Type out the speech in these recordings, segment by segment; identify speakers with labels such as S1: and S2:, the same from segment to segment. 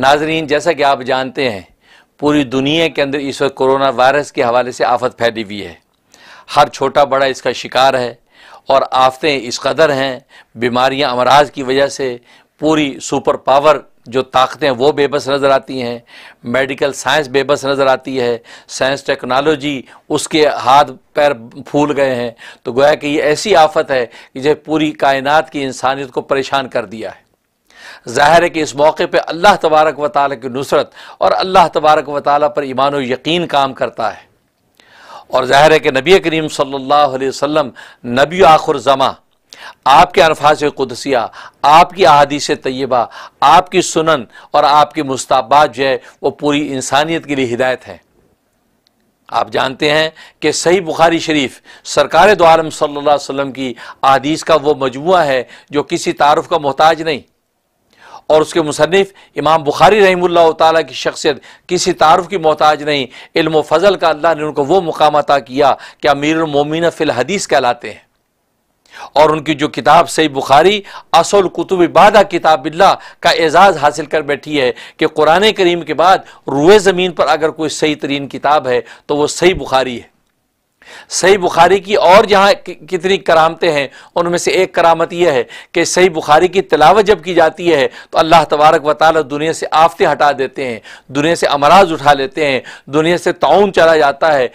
S1: नाजरीन, जैसा कि आप जानते हैं पूरी दुनिया के अंदर इस वक्त कोरोना वायरस के हवाले से आफत फैली हुई है। हर छोटा बड़ा इसका शिकार है और आफतें इस कदर हैं, बीमारियां अमराज की वजह से पूरी सुपर पावर जो ताकतें वो बेबस नज़र आती हैं, मेडिकल साइंस बेबस नज़र आती है, साइंस टेक्नोलॉजी उसके हाथ पैर फूल गए हैं। तो गोया कि ये ऐसी आफत है कि जो पूरी कायनात की इंसानियत को परेशान कर दिया है। ज़ाहिर है कि इस मौके पे अल्लाह तबारक व तआला की नुसरत और अल्लाह तबारक व तआला पर ईमान और यकीन काम करता है। और ज़ाहिर है कि नबी करीम सल्लल्लाहु अलैहि वसल्लम नबी आखिर ज़मा, आपके अल्फाज़ कुदसिया, आपकी अहादीस तय्यबा, आपकी सुनन और आपकी मुस्ताबात जो है वो पूरी इंसानियत के लिए हिदायत है। आप जानते हैं कि सही बुखारी शरीफ सरकार दो आलम सल्लल्लाहु अलैहि वसल्लम की अहादीस का वो मजमुआ है जो किसी तारुफ का मोहताज नहीं, और उसके मुसन्निफ इमाम बुखारी रहमतुल्लाह ताला की शख्सियत किसी तारुफ की मोहताज नहीं। इल्म व फजल का अल्लाह ने उनको वो मुकाम अता किया कि अमीरुल मोमिनीन फिल हदीस कहलाते हैं। और उनकी जो किताब सही बुखारी असुल कुतुब बादा किताबिल्लाह का एजाज़ हासिल कर बैठी है कि कुरान करीम के बाद रुए ज़मीन पर अगर कोई सही तरीन किताब है तो वो सही बुखारी है। सही बुखारी की और जहाँ कितनी करामतें हैं, उनमें से एक करामत यह है कि सही बुखारी की तिलावत जब की जाती है तो अल्लाह तबारक व तआला दुनिया से आफतें हटा देते हैं, दुनिया से अमराज उठा लेते हैं, दुनिया से ताउन चला जाता है।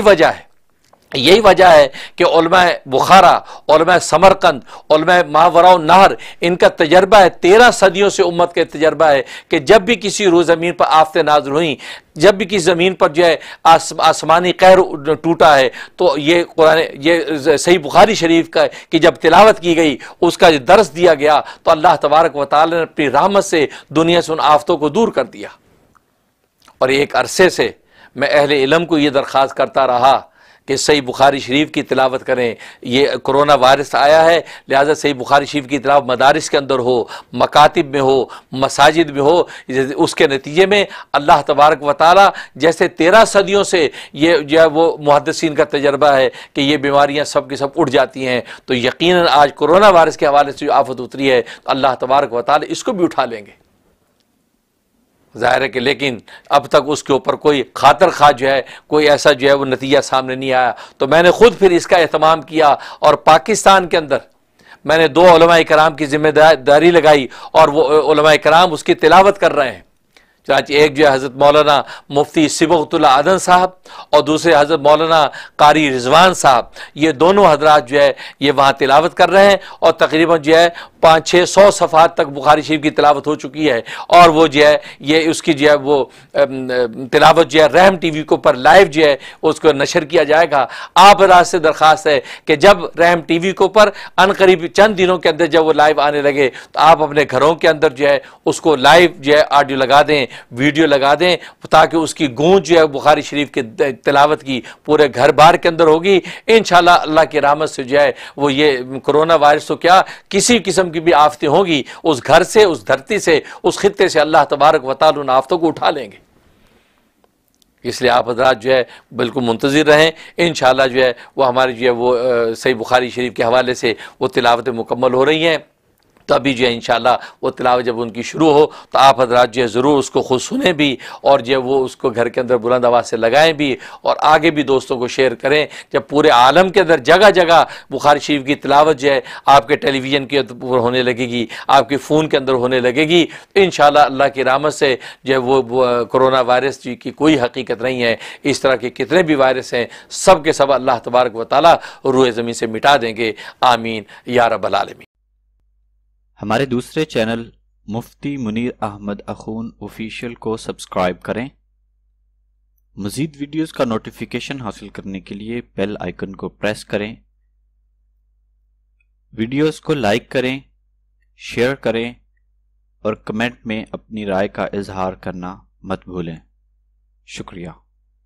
S1: यही वजह है कि उलमा बुखारा, उलमा समरकंद, उलमा मावराउ नहर, इनका तजर्बा है, 13 सदियों से उम्मत का तजर्बा है कि जब भी किसी रोज़ ज़मीन पर आफतें नाज़िल हुई, जब भी किसी ज़मीन पर जो है आसमानी कहर टूटा है, तो ये कुरान, ये सही बुखारी शरीफ का की जब तिलावत की गई, उसका जो दर्स दिया गया, तो अल्लाह तबारक व तआला ने अपनी रहमत से दुनिया से उन आफतों को दूर कर दिया। और एक अरसे से मैं अहले इल्म को ये दरख्वास्त करता रहा कि सही बुखारी शरीफ की तिलावत करें। ये कोरोना वायरस आया है, लिहाजा सही बुखारी शरीफ की तिलावत मदारिस के अंदर हो, मकातिब में हो, मसाजिद में हो। उसके नतीजे में अल्लाह तबारक व तआला जैसे 13 सदियों से ये जो है वो मुहद्दिसीन का तजर्बा है कि ये बीमारियां सब की सब उड़ जाती हैं, तो यकीनन आज कोरोना वायरस के हवाले से जो आफत उतरी है तो अल्लाह तबारक व तआला इसको भी उठा लेंगे। ज़ाहिर है कि लेकिन अब तक उसके ऊपर कोई खातर खा जो है कोई ऐसा जो है वो नतीजा सामने नहीं आया। तो मैंने खुद फिर इसका एहतमाम किया और पाकिस्तान के अंदर मैंने 2 उलमाए कराम की जिम्मेदारी लगाई और वो उलमाए कराम उसकी तिलावत कर रहे हैं। चाहे एक जो है हज़रत मौलाना मुफ्ती सिबगतुल्लाह आदन साहब और दूसरे हज़रत मौलाना कारी रिजवान साहब, ये दोनों हजरात जो है ये वहाँ तिलावत कर रहे हैं और तकरीबन जो है 500-600 सफ़ात तक बुखारी शरीफ की तिलावत हो चुकी है। और वो जो है ये उसकी जो है वो तिलावत जो है रहम टीवी के ऊपर लाइव जो है उसको नशर किया जाएगा। आप हजरात से दरख्वास्त है कि जब रहम टीवी के ऊपर अनकरीब चंद दिनों के अंदर जब वो लाइव आने लगे तो आप अपने घरों के अंदर जो है उसको लाइव जो है ऑडियो लगा दें, वीडियो लगा दें, ताकि उसकी गूंज जो है बुखारी शरीफ के तिलावत की पूरे घर बार के अंदर होगी। इंशाअल्लाह अल्लाह की रहमत से जो है वो ये कोरोना वायरस तो क्या किसी किस्म की भी आफतें होगी उस घर से, उस धरती से, उस खित्ते से अल्लाह तबारक व तआला उन आफतों को उठा लेंगे। इसलिए आप हज़रात जो है बिल्कुल मुंतज़िर रहें। इंशाअल्लाह जो है वो हमारी जो है वो सही बुखारी शरीफ के हवाले से वो तिलावतें मुकम्मल हो रही हैं। तभी जो है इंशाअल्लाह वो तिलावत जब उनकी शुरू हो तो आप हज़रात जो है ज़रूर उसको खुद सुने भी और जो है वो उसको घर के अंदर बुलंद आवाज़ से लगाएं भी और आगे भी दोस्तों को शेयर करें। जब पूरे आलम के अंदर जगह जगह बुखारी शरीफ की तिलावत जो है आपके टेलीविज़न के ऊपर होने लगेगी, आपके फ़ोन के अंदर होने लगेगी, तो इंशाअल्लाह अल्लाह की रहमत से जो है वो कोरोना वायरस की कोई हकीकत नहीं है। इस तरह के कितने भी वायरस हैं सब के सब अल्लाह तबारक व तआला रूए ज़मीन से मिटा देंगे। आमीन या रब्बल आलमीन।
S2: हमारे दूसरे चैनल मुफ्ती मुनीर अहमद अखून ऑफिशियल को सब्सक्राइब करें। मज़ीद वीडियोस का नोटिफिकेशन हासिल करने के लिए बेल आइकन को प्रेस करें। वीडियोस को लाइक करें, शेयर करें और कमेंट में अपनी राय का इजहार करना मत भूलें। शुक्रिया।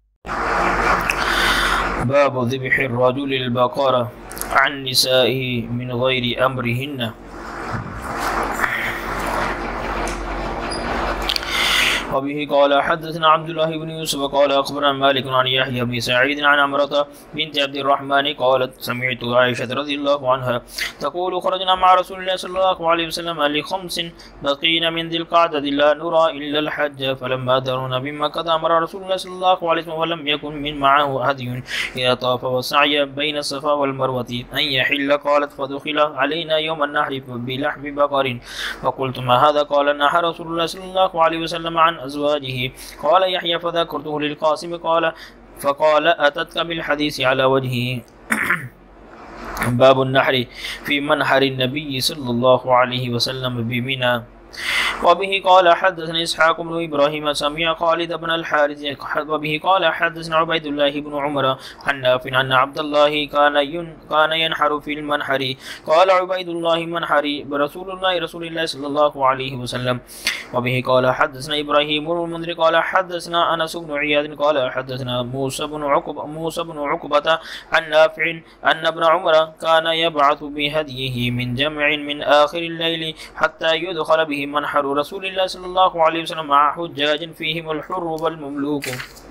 S3: बाब ज़िब्हिर रजुलिल बक़रा अन निसाइही मिन गैरि अम्रिहिन्ना। वबिही क़ाल हद्दसना अब्दुल्लाह इब्न यूसुफ क़ाल अख़बरना मालिक अन यहया बिन सईद अन अमरता बिन्त अब्दिर्रहमान क़ालत समिअतु आयशा रज़ियल्लाहु अन्हा तक़ूलु ख़रजना मअ रसूलिल्लाह सल्लल्लाहु अलैहि वसल्लम लिख़म्सिन बक़ीना मिन ज़िलक़अदति ला नुरा इल्ला अल-हज्ज फलम्मा दरना बिमक्का अमर रसूलुल्लाह सल्लल्लाहु अलैहि वसल्लम वलम यकुन मिन मअहु हदयुन इज़ा ताफ़ वसअय बैन सफ़ा वल मरवति अन यहिल्ल क़ालत फदुख़िला अलैना यौम अन-नहरि बिलहमि बक़रिन फ़क़ुल्तु मा हाज़ा क़ाल नहा रसूलुल्लाह सल्लल्लाहु अलैहि वसल्लम अन अज़वाजिही क़ाल यहया फ़ज़करतुहु लिल-क़ासिम फ़क़ाल अततका बिल-हदीस अला वजहिही बाबुन नहरि फ़ी मनहरि नबी सल्लल्लाहु अलैहि वसल्लम बिमिना। वबिही क़ाल हद्दसना इसहाक़ इब्न इब्राहीम समिअ ख़ालिद इब्न अल-हारिस वबिही क़ाल हद्दसना उबैदुल्लाह इब्न उमर अन नाफ़िअ अन्न अब्दुल्लाह कान यनहरु फ़िल मनहरि क़ाल उबैदुल्लाह मनहरि रसूलुल्लाह सल्लल्लाहु अलैहि वसल्लम। वबिही क़ाल हद्दसना इब्राहीम इब्न मुंज़िर क़ाल हद्दसना अनस इब्न इयाद क़ाल हद्दसना मूसा इब्न उक़बा अन नाफ़िअ अन्न इब्न उमर कान यबअथु बिहदियिही मिन जमअन मिन आख़िरिल लैल हत्ता युदख़ल बिही मनहर रसूलिल्लाह सल्लल्लाहु अलैहि वसल्लम मअ हुज्जाजिन फ़ीहिमुल हुर्र वल ममलूक।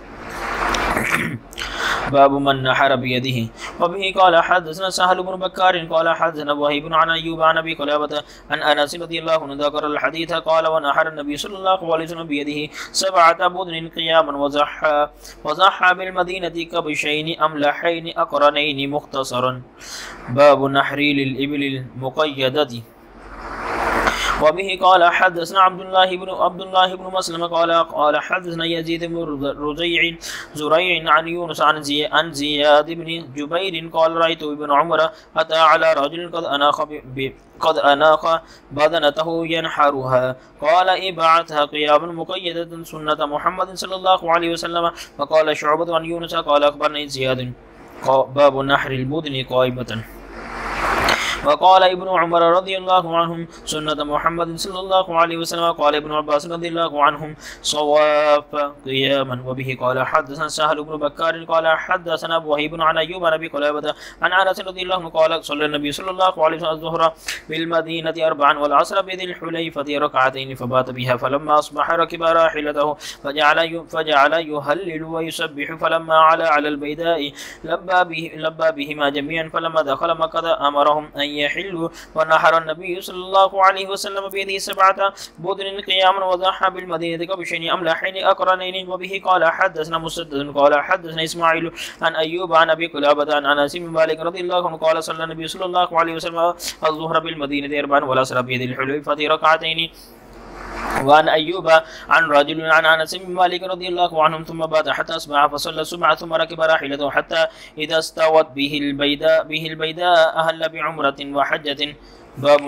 S3: बाबु मन नहर बियदिही। वबिही क़ाल हद्दसना सहल इब्न बक्कार क़ाल हद्दसना वहीब अन अय्यूब अन अबी क़लाबा अन अनस रज़ियल्लाहु अन्हु ज़करल हदीथ क़ाल व नहर नबी सल्लल्लाहु अलैहि वसल्लम बियदिही सबअत बुदनिन क़ियामन वज़ह्हा बिल मदीनति कबशैन अमलहैन अक़रनैन मुख़्तसरन। बाबु नहरि लिल इबिलिल मुक़य्यदति। वबिही क़ाल हद्दसना अब्दुल्लाह इब्न मस्लम क़ाल हद्दसना यज़ीद इब्न ज़ुरैअ अन यूनुस अन ज़ियाद इब्न जुबैर क़ाल रअयतु इब्न उमर अता अला रजुलिन क़द अनाक़ बदनतहु यनहरुहा क़ाल इबअथहा क़ियामन मुक़य्यदतन सुन्नत मुहम्मद सल्लल्लाहु अलैहि वसल्लम। फ़क़ाल शुअबतु अन यूनुस क़ाल अख़बरनी ज़ियाद बाबु नहरिल बुदनि क़ाइमतन। वक़ाल इब्न उमर रज़ियल्लाहु अन्हुम सुन्नत मुहम्मद सल्लल्लाहु अलैहि वसल्लम। क़ाल इब्न अब्बास रज़ियल्लाहु अन्हुम सवाफ़ क़ियामन। वबिही क़ाल हद्दसना सहल इब्न बक्कार क़ाल हद्दसना वहीब अन अय्यूब अन अबी क़लाबा अन अनस रज़ियल्लाहु अन्हु क़ाल सल्ला नबी सल्लल्लाहु अलैहि वसल्लम अज़-ज़ुहर बिल मदीनति अर्बअन वल असर बिदिल हुलैफ़ति रकअतैन फबात बिहा फलम्मा अस्बह रकिबा राहिलतहु फजअल युहल्लिलु व युसब्बिहु फलम्मा अला अलल बैदाइ लब्बा बिहिमा जमीअन फलम्मा दख़ल मक्का अमरहुम यहिल्लु व नहर नबी सल्लल्लाहु अलैहि वसल्लम बियदिही सबअत बुदनिन क़ियामन वज़ह्हा बिल मदीनति कबशैन अमलहैन अक़रनैन। वबिही क़ाल हद्दसना मुसद्दद क़ाल हद्दसना इस्माईल अन अय्यूब अन अबी क़लाबा अन अनस बिन मालिक रज़ियल्लाहु अन्हु क़ाल सल्ला नबी सल्लल्लाहु अलैहि वसल्लम अज़-ज़ुहर बिल मदीनति अर्बअन वल असर बिदिल हुलैफ़ति रकअतैन। وعن أيوب عن رجل عن أنس بن مالك رضي الله عنهم ثم بات حتى أصبح فصلى الصبح ثم ركب راحلته حتى إذا استوت به البيداء أهل بعمرة وحجة. باب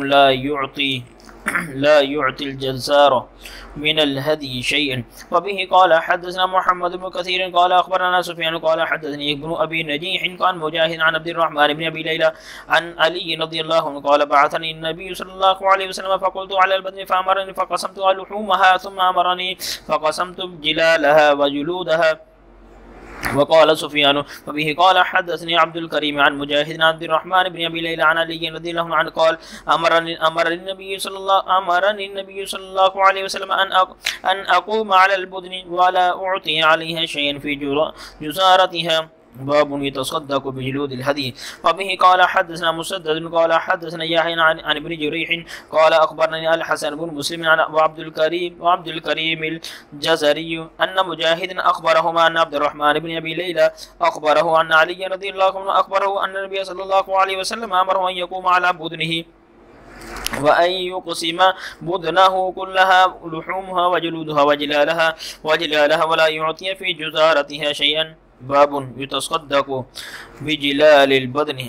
S3: لا يعطي الجزار من الهدي شيئا. وبه قال حدثنا محمد بن كثير قال أخبرنا سفيان قال حدثني ابن أبي نجيح عن مجاهد عن عبد الرحمن بن أبي ليلى عن علي رضي الله عنه قال بعثني النبي صلى الله عليه وسلم فقلت على البدن فأمرني فقسمت لحومها ثم أمرني فقسمت جلالها وجلودها. وقال سفيان وبه قال حدثني عبد الكريم عن مجاهد عن عبد الرحمن بن أبي ليلى عن علي رضي الله عنه قال أمرني النبي صلى الله عليه وسلم أن أقوم على البدن ولا أعطي عليها شيئا في جزارتها. باب يتصدق بجلود الهدي. وبه قال حدثنا مسدد قال حدثنا يحيى عن ابن جريح قال أخبرني الحسن بن مسلم وعبد الكريم الجزري أن مجاهد أخبرهما أن عبد الرحمن بن أبي ليلى أخبره أن علي رضي الله عنه أخبره أن النبي صلى الله عليه وسلم أمره أن يقوم على بدنه وأن يقسم بدنه كلها لحومها وجلودها وجلالها ولا يعطي في جزارتها شيئا. باب يتصدق بجلال البدن.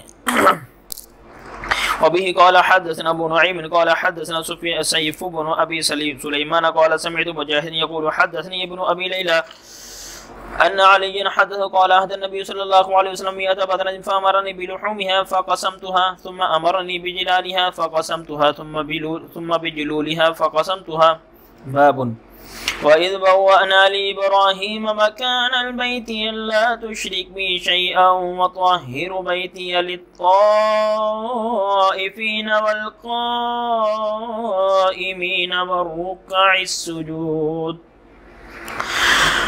S3: وبه قال حدثنا أبو نعيم قال حدثنا سيف بن أبي سليمان قال سمعت مجاهد يقول حدثني ابن أبي ليلى أن علي حدث قال أهدى النبي صلى الله عليه وسلم 100 بدنة فأمرني بلحومها فقسمتها ثم أمرني بجلالها فقسمتها ثم بجلولها فقسمتها. باب وإذ بوأنا لإبراهيم مكان البيت ألا تشرك بي شيئا وطهر بيتي للطائفين والقائمين والركع السجود.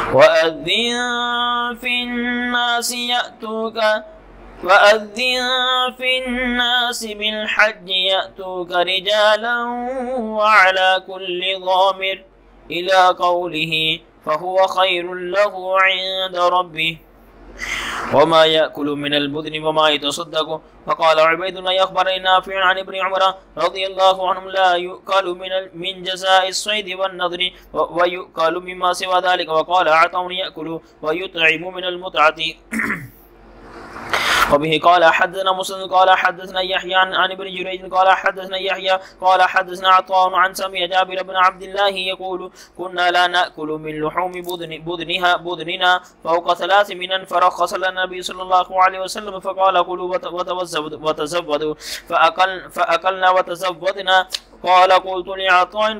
S3: وأذن في الناس يأتوك وأذن في الناس بالحج يأتوك رجالا وعلى كل ضامر إلى قوله فهو خير له عند ربه وما يأكل من البدن وما يتصدق. فقال عبيد الله أخبرني نافع عن ابن عمر رضي الله عنهم لا يؤكل من جزاء الصيد والنذر ويؤكل مما سوى ذلك. وقال عطاء يأكل ويطعم من المتعة. وبه قال حدثنا مسلم قال حدثنا يحيى عن ابن جريج قال حدثنا يحيى قال حدثنا عطاء عن سمع جابر بن عبد الله يقول كنا لا نأكل من لحوم بدننا فوق 3 منا فرخص لنا النبي صلى الله عليه وسلم فقال كلوا وتزودوا فأكلنا وتزودنا. قال قلت لعطاء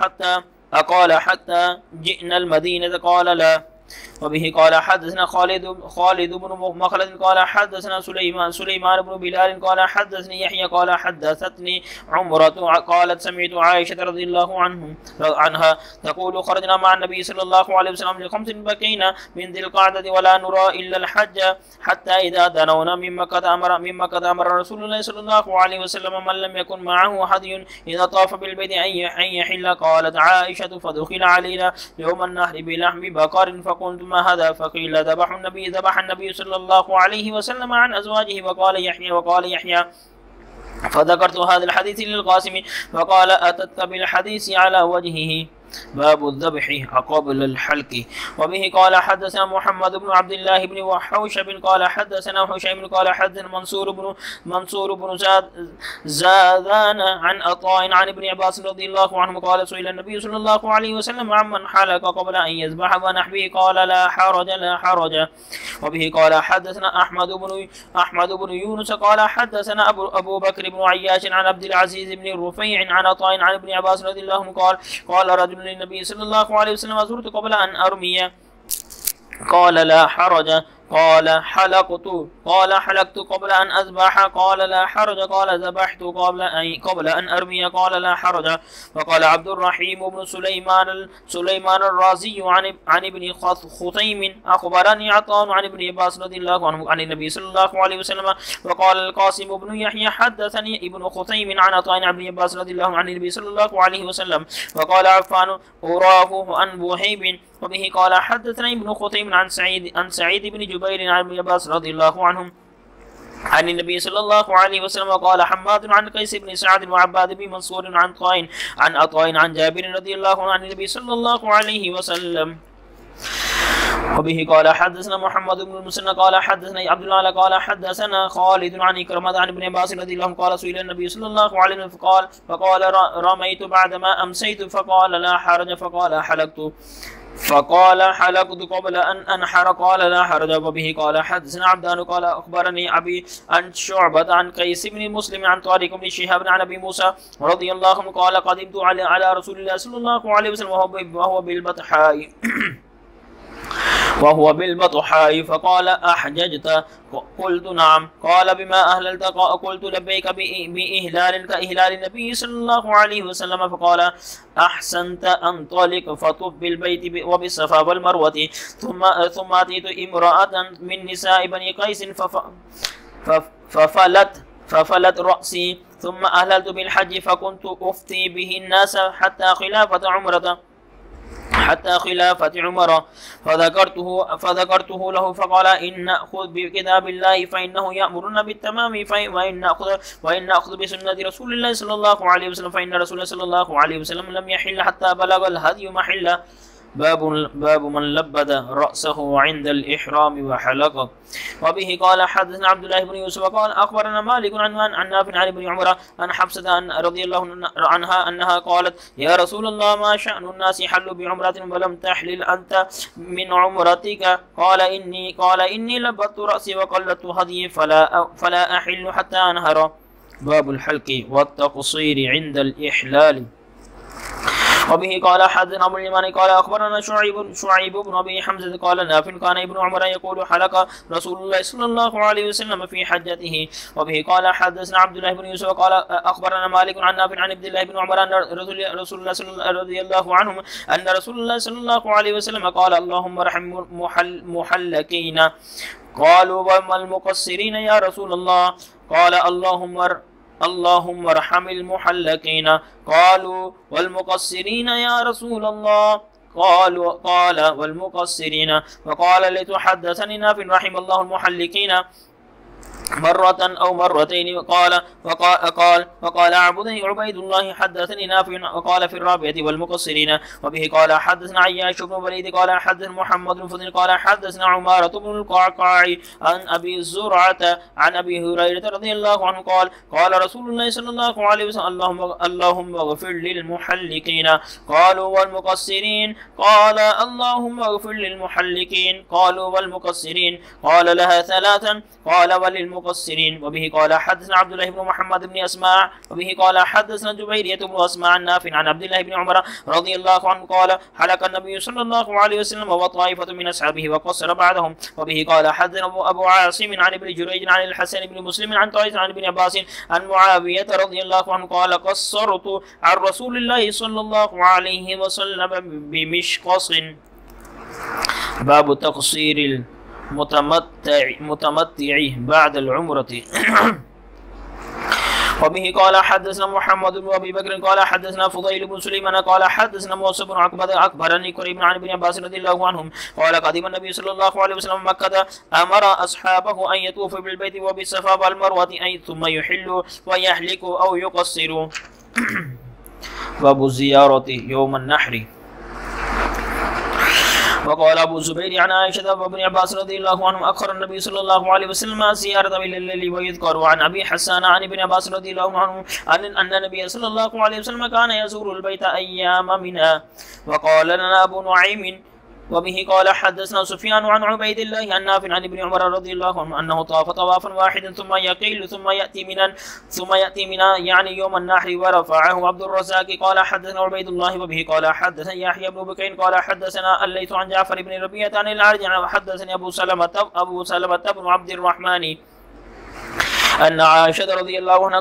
S3: قال حتى جئنا المدينة قال لا. وبه قال حدثنا خالد بن مخلد قال حدثنا سليمان بن بلال قال حدثني يحيى قال حدثتني عمرة قالت سمعت عائشة رضي الله عنها تقول خرجنا مع النبي صلى الله عليه وسلم ل5 بقينا من ذي القعدة ولا نرى إلا الحج حتى إذا دنونا من مكة أمر رسول الله صلى الله عليه وسلم من لم يكن معه هدي إذا طاف بالبيت أن يحل. قالت عائشة فدخل علينا يوم النهر بلحم بقر فقلت ما هذا فقيل ذبح النبي صلى الله عليه وسلم عن أزواجه. وقال يحيى فذكرت هذا الحديث للقاسم فقال أتتك بالحديث على وجهه. باب الذبح قبل الحلق. وبه قال حدثنا محمد بن عبد الله بن وحوشب قال حدثنا هشيم قال حدثنا منصور بن زادان عن عطاء عن ابن عباس رضي الله عنه قال سئل النبي صلى الله عليه وسلم عمن حلق قبل أن يذبح ونحبه قال لا حرج. وبه قال حدثنا أحمد بن يونس قال حدثنا أبو بكر بن عياش عن عبد العزيز بن الرفيع عن عطاء عن ابن عباس رضي الله عنه قال رجل للنبي صلى الله عليه وسلم زرت قبل أن أرمي قال لا حرج. قال حلقت قبل أن أذبح قال لا حرج. قال ذبحت قبل أن أرمي قال لا حرج. وقال عبد الرحيم بن سليمان الرازي عن ابن خثيم أخبرني عطاء عن ابن عباس رضي الله عنه عن النبي صلى الله عليه وسلم. وقال القاسم بن يحيى حدثني ابن خثيم عن عطاء عن ابن عباس رضي الله عنه عن النبي صلى الله عليه وسلم. وقال عفان أراه عن وهيب. وبه قال حدثنا ابن خثيم عن سعيد بن جبير عن ابن عباس رضي الله عنهم عن النبي صلى الله عليه وسلم. قال حماد عن قيس بن سعد وعباد بن منصور عن عطاء عن جابر رضي الله عنه عن النبي صلى الله عليه وسلم. وبه قال حدثنا محمد بن المثنى قال حدثنا عبد الله قال حدثنا خالد عن إكرمة عن ابن عباس رضي الله عنه قال سئل النبي صلى الله عليه وسلم فقال رميت بعدما أمسيت فقال لا حرج. فقال حلقت قبل أن أنحر قال لا حرج. وبه قال حدثنا عبدان قال أخبرني أبي عن شعبة عن قيس بن مسلم عن طارق بن شهاب عن أبي موسى رضي الله عنه قال قدمت على رسول الله صلى الله عليه وسلم وهو بالبطحاء فقال أحججت قلت نعم. قال بما أهللت قلت لبيك بإهلال كإهلال النبي صلى الله عليه وسلم. فقال أحسنت أنطلق فطف بالبيت وبالصفا والمروة. ثم أتيت امرأة من نساء بني قيس ففلت رأسي ثم أهللت بالحج فكنت أفتي به الناس حتى خلافة عمر فذكرته له فقال إن نأخذ بكتاب الله فإنه يأمرنا بالتمام وإن نأخذ بسنة رسول الله صلى الله عليه وسلم فإن رسول الله صلى الله عليه وسلم لم يحل حتى بلغ الهدي محله. باب من لبد رأسه عند الإحرام وحلقه. وبه قال حدثنا عبد الله بن يوسف قال أخبرنا مالك عن نافع عن ابن عمر عن حفصة رضي الله عنها أنها قالت يا رسول الله ما شأن الناس حلوا بعمرة ولم تحلل أنت من عمرتك؟ قال إني لبدت رأسي وقلدت هدي فلا أحل حتى أنهر. باب الحلق والتقصير عند الإحلال. وبه قال حدثنا أبو اليمان قال أخبرنا شعيب بن أبي حمزة قال نافع كان ابن عمر يقول حلق رسول الله صلى الله عليه وسلم في حجته. وبه قال حدثنا عبد الله بن يوسف قال أخبرنا مالك عن نافع عن عبد الله بن عمر أن رسول الله رضي الله عنهم أن رسول الله صلى الله عليه وسلم قال اللهم ارحم محلقين. قالوا وما المقصرين يا رسول الله؟ قال اللهم ارحم المحلقين. قالوا والمقصرين يا رسول الله؟ قال والمقصرين. فقال لتحدثني نافع رحم الله المحلقين مرة أو مرتين. وقال عبيد الله حدثني نافع وقال في الرابعة والمقصرين. وبه قال حدثنا عياش بن وليد قال حدثنا محمد بن فضل قال حدثنا عمارة بن القعقاع عن أبي زرعة عن أبي هريرة رضي الله عنه قال قال رسول الله صلى الله عليه وسلم اللهم اغفر للمحلقين. قالوا والمقصرين؟ قال اللهم اغفر للمحلقين. قالوا والمقصرين؟ قال لها ثلاثا. قال وللمقصرين. وبه قال حدثنا عبد الله بن محمد بن أسماع. وبه قال حدثنا جبيرية بن أسماع عن نافع عن عبد الله بن عمر رضي الله عنه قال حلق النبي صلى الله عليه وسلم وطائفة من أصحابه وقصر بعدهم. وبه قال حدثنا أبو عاصم عن ابن جريج عن الحسن بن مسلم عن طائف عن ابن عباس عن معاوية رضي الله عنه قال قصرت عن رسول الله صلى الله عليه وسلم بمشقص. باب تقصير متمتع بعد العمرة. وبه قال حدثنا محمد بن أبي بكر قال حدثنا فضيل بن سليمان قال حدثنا موسى بن عقبة أخبرني قريب عن ابن عباس رضي الله عنهم قال قدم النبي صلى الله عليه وسلم مكة أمر أصحابه أن يطوفوا بالبيت وبالصفا والمروة ثم يحلوا ويحلقوا أو يقصروا. باب الزيارة يوم النحر. وقال أبو الزبير عن عائشة وابن عباس رضي الله عنهم أخر النبي صلى الله عليه وسلم زيارة إلى الليل. ويذكر عن أبي حسان عن ابن عباس رضي الله عنه أن النبي صلى الله عليه وسلم كان يزور البيت أيام منها. وقال لنا أبو نعيم وبه قال حدثنا سفيان عن عبيد الله عن نافع عن ابن عمر رضي الله عنه أنه طاف طوافا واحدا ثم يقيل ثم يأتي منا يعني يوم النحر. ورفعه عبد الرزاق قال حدثنا عبيد الله. وبه قال حدثنا يحيى بن بكير قال حدثنا الليث عن جعفر بن ربيعة عن الأعرج وحدثني أبو سلمة بن عبد الرحمن أن عائشة رضي الله عنها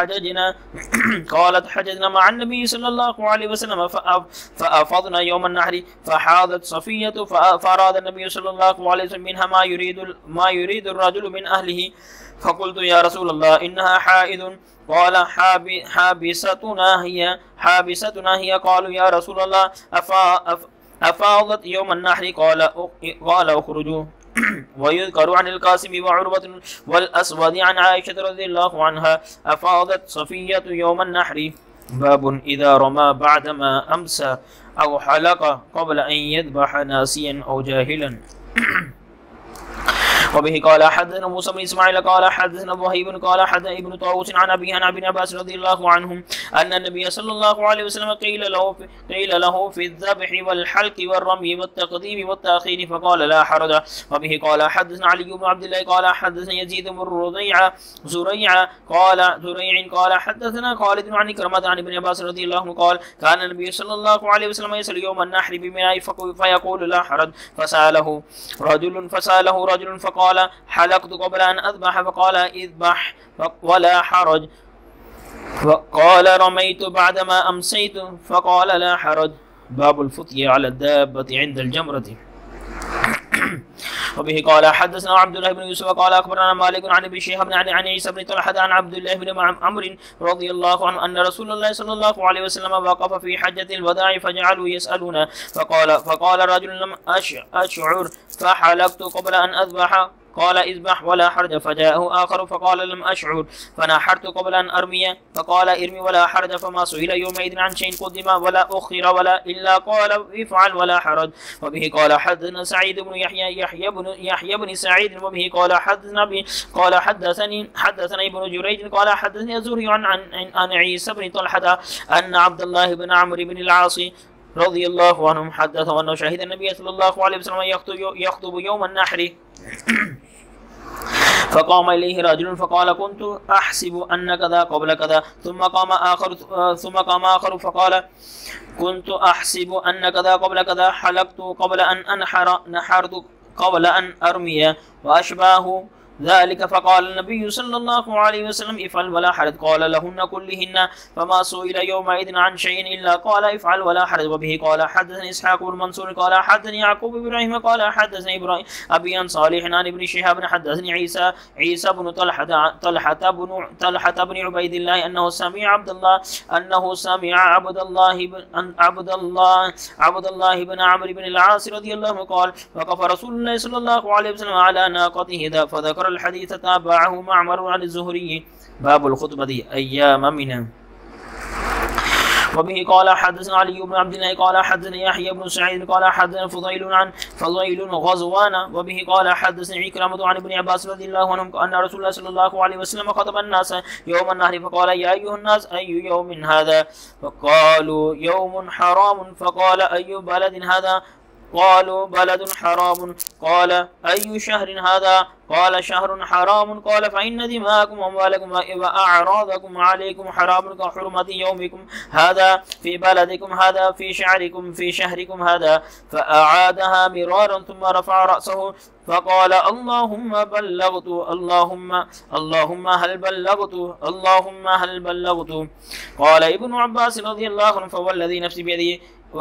S3: قالت حججنا مع النبي صلى الله عليه وسلم فأفضنا يوم النحر فحاضت صفية فأراد النبي صلى الله عليه وسلم منها ما يريد الرجل من أهله. فقلت يا رسول الله إنها حائض. قال حابستنا هي. قالوا يا رسول الله أفاضت يوم النحر؟ قال اخرجوا. ويذكر عن القاسم وعروة والأسود عن عائشة رضي الله عنها أفاضت صفية يوم النحر. باب إذا رمى بعدما أمسى أو حلق قبل أن يذبح ناسيا أو جاهلا. وبه قال حدثنا موسى بن اسماعيل قال حدثنا وهيب قال حدثنا ابن طاووس عن ابي عن ابن عباس رضي الله عنهم ان النبي صلى الله عليه وسلم قيل له في الذبح والحلق والرمي والتقديم والتاخير فقال لا حرج. وبه قال حدثنا علي بن عبد الله قال حدثنا يزيد بن زريع قال حدثنا خالد عن كرمة عن ابن عباس رضي الله عنه قال كان النبي صلى الله عليه وسلم يسأل يوم النحر بمنى فيقول لا حرج. فسأله رجل فقال حلقت قبل أن أذبح فقال اذبح ولا حرج. فقال رميت بعدما أمسيت فقال لا حرج. باب الفتية على الدابة عند الجمرة. وبه قال حدثنا عبد الله بن يوسف قال أخبرنا مالك عن ابي شهاب عن عيسى بن طلحة عن عبد الله بن عمرو رضي الله عنه أن رسول الله صلى الله عليه وسلم وقف في حجة الوداع فجعلوا يسألون فقال رجل لم أشعر فحلقت قبل أن أذبح قال اذبح ولا حرج. فجاءه آخر فقال لم أشعر فنحرت قبل أن أرمي فقال ارمي ولا حرج. فما سئل يومئذ عن شيء قدم ولا أخر ولا إلا قال افعل ولا حرج. وبه قال حدثنا سعيد بن يحيى بن سعيد. وبه قال حدثني ابن جريج قال حدثني الزهري عن عيسى بن طلحة أن عبد الله بن عمرو بن العاص رضي الله عنهم حدثه أنه شهد النبي صلى الله عليه وسلم يخطب يوم النحر فقام إليه رجل فقال كنت أحسب أن كذا قبل كذا ثم قام آخر فقال كنت أحسب أن كذا قبل كذا حلقت قبل أن أنحر نحرت قبل أن أرمي وأشباه ذلك. فقال النبي صلى الله عليه وسلم افعل ولا حرج. قال لهن كلهن فما سئل يومئذ عن شيء إلا قال افعل ولا حرج. وبه قال حدثني إسحاق بن منصور قال حدثني يعقوب بن إبراهيم قال حدثني إبراهيم أبي عن صالح عن ابن شهاب حدثني عيسى بن طلحة بن عبيد الله أنه سمع عبد الله بن عمرو بن العاص رضي الله عنه قال وقف رسول الله صلى الله عليه وسلم على ناقته فذكر الحديث تابعه معمر عن الزهري. باب الخطبة أيام منى. وبه قال حدثنا علي بن عبد الله قال حدثنا يحيى بن سعيد قال حدثنا فضيل غزوان. وبه قال حدثنا عكرمة عن ابن عباس رضي الله عنهم أن رسول الله صلى الله عليه وسلم خطب الناس يوم النهر فقال يا أيها الناس أي يوم هذا؟ فقالوا يوم حرام. فقال أي بلد هذا؟ قالوا بلد حرام. قال أي شهر هذا؟ قال شهر حرام. قال فإن دماءكم وأموالكم وأعراضكم عليكم حرام كحرمة يومكم هذا في بلدكم هذا في شعركم في شهركم هذا. فأعادها مرارا ثم رفع رأسه فقال اللهم بلغت اللهم هل بلغت اللهم هل بلغت. قال ابن عباس رضي الله عنه فوالذي نفسي بيده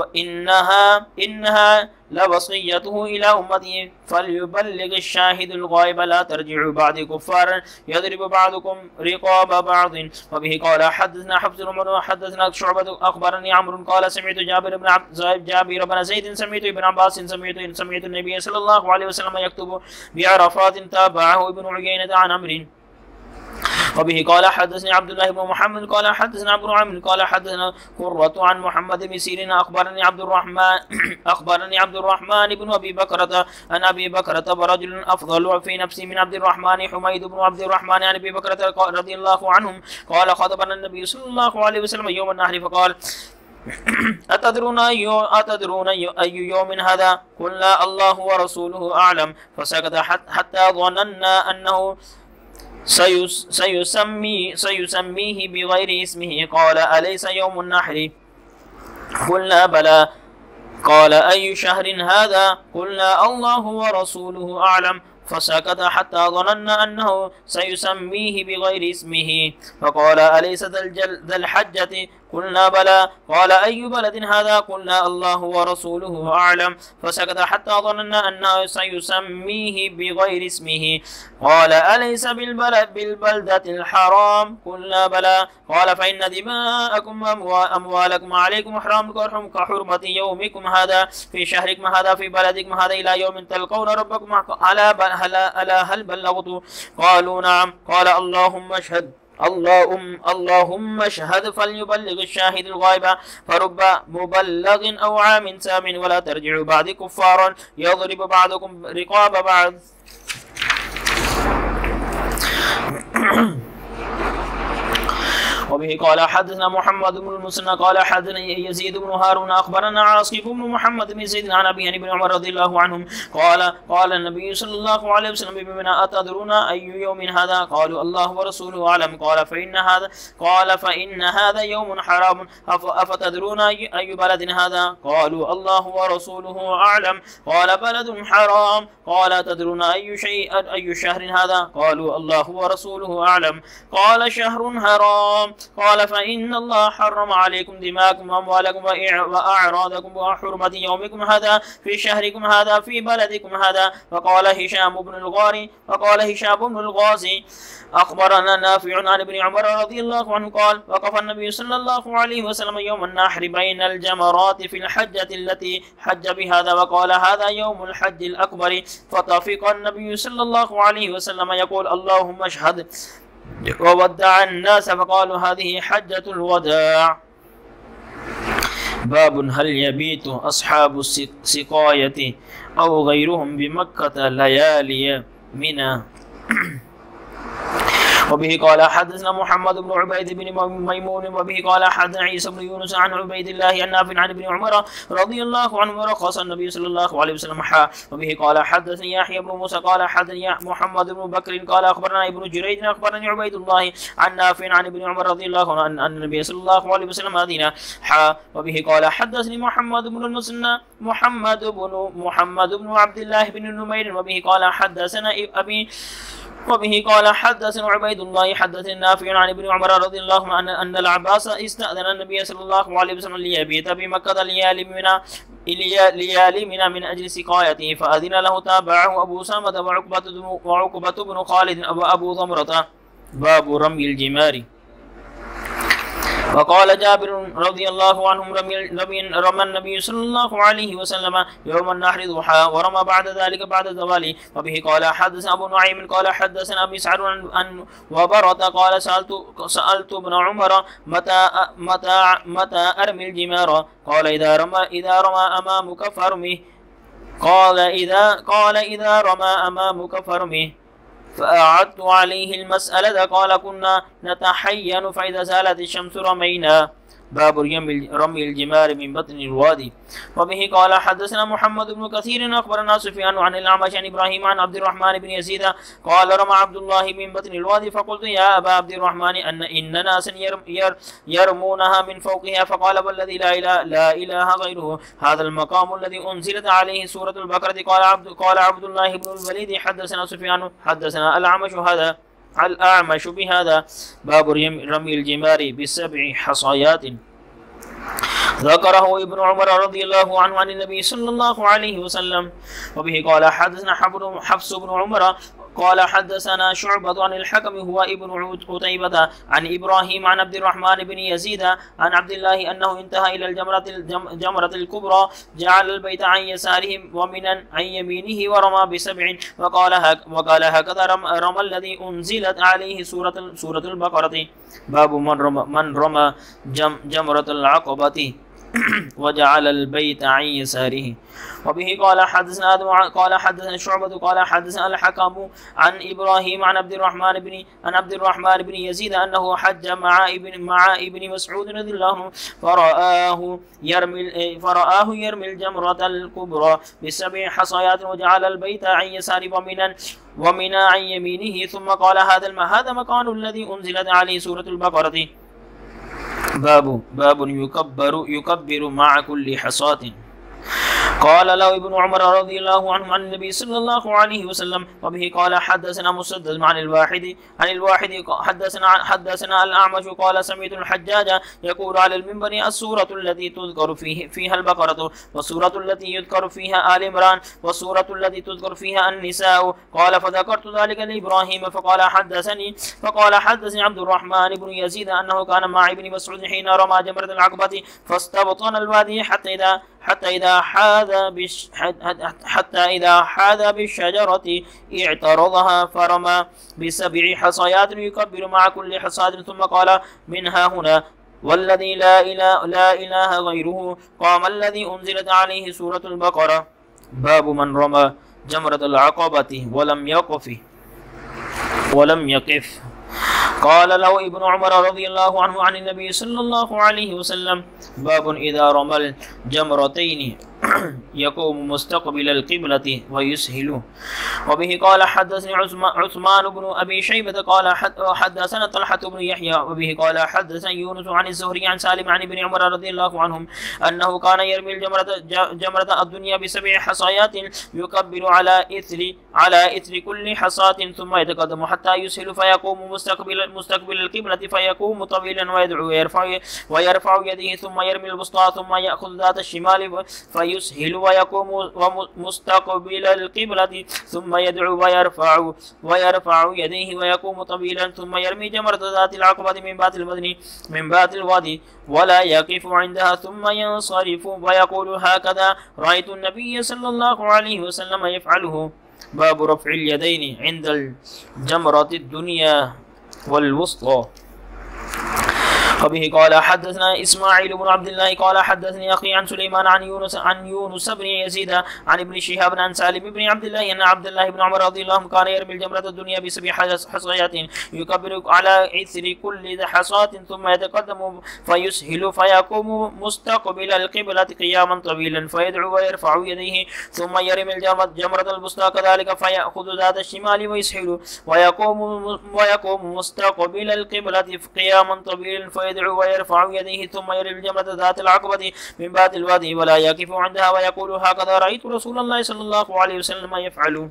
S3: وإنها لوصيته إلى أمته فليبلغ الشاهد الغائب لا ترجعوا بعد كفارا يضرب بعضكم رقاب بعض. وبه قال حدثنا حفص بن عمر حدثنا شعبة أخبرني عمرو قال سمعت جابر بن زيد سمعت ابن عباس سمعت النبي صلى الله عليه وسلم يكتب بعرفات تابعه ابن عيينة عن عمرو. وبه قال حدثني عبد الله بن محمد قال حدثنا ابو عامر قال حدثنا قرة عن محمد بن سيرين أخبرني عبد الرحمن بن أبي بكرة عن أبي بكرة ورجل أفضل في نفسي من عبد الرحمن حميد بن عبد الرحمن عن أبي بكرة رضي الله عنهم قال خطبنا النبي صلى الله عليه وسلم يوم النحر فقال أتدرون أي يوم هذا؟ قلنا الله ورسوله أعلم. فسكت حتى ظننا أنه سيسميه بغير اسمه. قال أليس يوم النحر؟ قلنا بلى. قال أي شهر هذا؟ قلنا الله ورسوله أعلم. فسكت حتى ظننا أنه سيسميه بغير اسمه. فقال أليس ذا الحجة؟ قلنا بلى. قال أي بلد هذا؟ قلنا الله ورسوله أعلم. فسكت حتى ظننا أنه سيسميه بغير اسمه. قال أليس بالبلدة الحرام؟ قلنا بلى. قال فإن دماءكم وأموالكم عليكم حرام كحرمة يومكم هذا في شهركم هذا في بلدكم هذا إلى يوم تلقون ربكم. ألا هل بلغت؟ قالوا نعم. قال اللهم اشهد فليبلغ الشاهد الغائب فرب مبلغ أو عام سام ولا ترجعوا بعد كفارا يضرب بعضكم رقاب بعض. وبه قال حدثنا محمد بن المثنى قال حدثنا يزيد بن هارون أخبرنا عاصم بن محمد بن زيد عن أبي بن عمر رضي الله عنهم قال النبي صلى الله عليه وسلم بمن أتدرون أي يوم هذا؟ قالوا الله ورسوله أعلم. قال فإن هذا يوم حرام. أفتدرون أي بلد هذا؟ قالوا الله ورسوله أعلم. قال بلد حرام. قال تدرون أي شهر هذا؟ قالوا الله ورسوله أعلم. قال شهر حرام. قال فإن الله حرم عليكم دماءكم وأموالكم وأعراضكم وحرمة يومكم هذا في شهركم هذا في بلدكم هذا. وقال هشام بن الغازي أخبرنا نافع عن ابن عمر رضي الله عنه قال وقف النبي صلى الله عليه وسلم يوم النحر بين الجمرات في الحجة التي حج بهذا وقال هذا يوم الحج الأكبر. فطفق النبي صلى الله عليه وسلم يقول اللهم اشهد وودع الناس فقالوا هذه حجة الوداع. باب هل يبيت أصحاب السقاية أو غيرهم بمكة ليالي منى. وبه قال حدثنا محمد بن عبيد بن ميمون وبه قال حدثنا عيسى بن يونس عن عبيد الله النافع عن ابن عمر رضي الله عنه رخص النبي صلى الله عليه وسلم وبه قال حدثني يحيى بن موسى قال حدثني محمد بن بكر قال اخبرنا ابن جريج اخبرني عبيد الله عن نافع عن ابن عمر رضي الله عنه ان النبي صلى الله عليه وسلم أذن وبه قال حدثني محمد بن المثنى محمد بن عبد الله بن النمير وبه قال حدثنا ابي وبه قال حدثنا عبيد الله حدثنا نافع عن ابن عمر رضي الله عنه ان العباس استأذن النبي صلى الله عليه وسلم ليبيت بمكة ليالي من اجل سقايته فأذن له تابعه ابو اسامة وعقبة بن خالد وابو ضمرة. باب رمي الجمار. وقال جابر رضي الله عنهم رمى النبي صلى الله عليه وسلم يوم النحر ضحى ورمى بعد ذلك بعد الزوال. وبه قال حدثنا ابو نعيم قال حدثنا ابي سعد عن وبرة قال سألت ابن عمر متى أرمي الجمار قال إذا رمى أمامك فارمه قال إذا رمى أمامك فارمه فأعدت عليه المسألة قال كنا نتحين فإذا زالت الشمس رمينا. باب رمي الجمار من بطن الوادي. وبه قال حدثنا محمد بن كثير اخبرنا سفيان عن الاعمش عن ابراهيم عن عبد الرحمن بن يزيد قال رمى عبد الله من بطن الوادي فقلت يا ابا عبد الرحمن ان ناسا يرمونها من فوقها فقال والذي لا اله غيره هذا المقام الذي انزلت عليه سورة البقرة. قال عبد الله بن الوليد حدثنا سفيان حدثنا الأعمش بهذا. باب رمي الجمار ب7 حصيات. ذكره ابن عمر رضي الله عنه عن النبي صلى الله عليه وسلم. وبه قال حدثنا حفص بن عمر قال حدثنا شعبة عن الحكم هو ابن عتيبة عن إبراهيم عن عبد الرحمن بن يزيد عن عبد الله أنه انتهى إلى الجمرة الكبرى جعل البيت عن يساره ومنا عن يمينه ورمى ب7 وقال هكذا رمى الذي أنزلت عليه سورة البقرة. باب من رمى جمرة العقبة وجعل البيت عن يساره. وبه قال حدثنا شعبة قال حدثنا الحكم عن إبراهيم عن عبد الرحمن بن يزيد أنه حج مع ابن مسعود رضي الله عنه فرآه يرمي الجمرة الكبرى ب7 حصيات وجعل البيت عن يساره ومنا عن يمينه ثم قال هذا مكان الذي أنزلت عليه سورة البقرة. باب يكبر مع كل حصاة. قال له ابن عمر رضي الله عنه عن النبي صلى الله عليه وسلم. وبه قال حدثنا مسدد عن الواحد حدثنا الأعمش قال سمعت الحجاج يقول على المنبر السورة التي تذكر فيها البقرة والسورة التي يذكر فيها آل عمران والسورة التي تذكر فيها النساء. قال فذكرت ذلك لإبراهيم فقال حدثني عبد الرحمن بن يزيد أنه كان مع ابن مسعود حين رمى جمرة العقبة فاستبطن الوادي حتى إذا حاذ بالشجرة اعترضها فرمى ب7 حصيات يكبر مع كل حصاة ثم قال منها هنا والذي لا إله غيره قام الذي أنزلت عليه سورة البقرة. باب من رمى جمرة العقبة ولم يقف. قال له ابن عمر رضي الله عنه عن النبي صلى الله عليه وسلم. باب إذا رمى الجمرتين يقوم مستقبل القبلة ويسهل. وبه قال حدثني عثمان بن أبي شيبة قال حدثنا طلحة بن يحيى. وبه قال حدثنا يونس عن الزهري عن سالم عن ابن عمر رضي الله عنهم أنه كان يرمي جمرة الدنيا ب7 حصيات يكبر على إثر كل حصاة ثم يتقدم حتى يسهل فيقوم مستقبل القبلة فيقوم طويلا ويدعو ويرفع يده ثم يرمي الوسطى ثم يأخذ ذات الشمال فيسهل ويقوم مستقبل القبلة ثم يدعو ويرفع يديه ويقوم طويلا ثم يرمي جمرة ذات العقبة من بات الوادي ولا يقف عندها ثم ينصرف ويقول هكذا رأيت النبي صلى الله عليه وسلم يفعله. باب رفع اليدين عند الجمرة الدنيا والوسطى. وبه قال حدثنا إسماعيل بن عبد الله قال حدثني أخي عن سليمان عن يونس بن يزيد عن ابن شهاب عن سالم بن عبد الله أن عبد الله بن عمر رضي الله عنه كان يرمي الجمرة الدنيا ب7 حصيات يكبر على إثر كل حصاة ثم يتقدم فيسهل فيقوم مستقبل القبلة قياما طويلا فيدعو ويرفع يديه ثم يرمي جمرة البسطى كذلك فيأخذ ذات الشمال ويسهل ويقوم مستقبل القبلة قياما طويلا فيدعو ويرفع يديه ثم يرمي الجمرة ذات العقبة من بعد الوادي ولا يقف عندها ويقول هكذا رأيت رسول الله صلى الله عليه وسلم يفعل.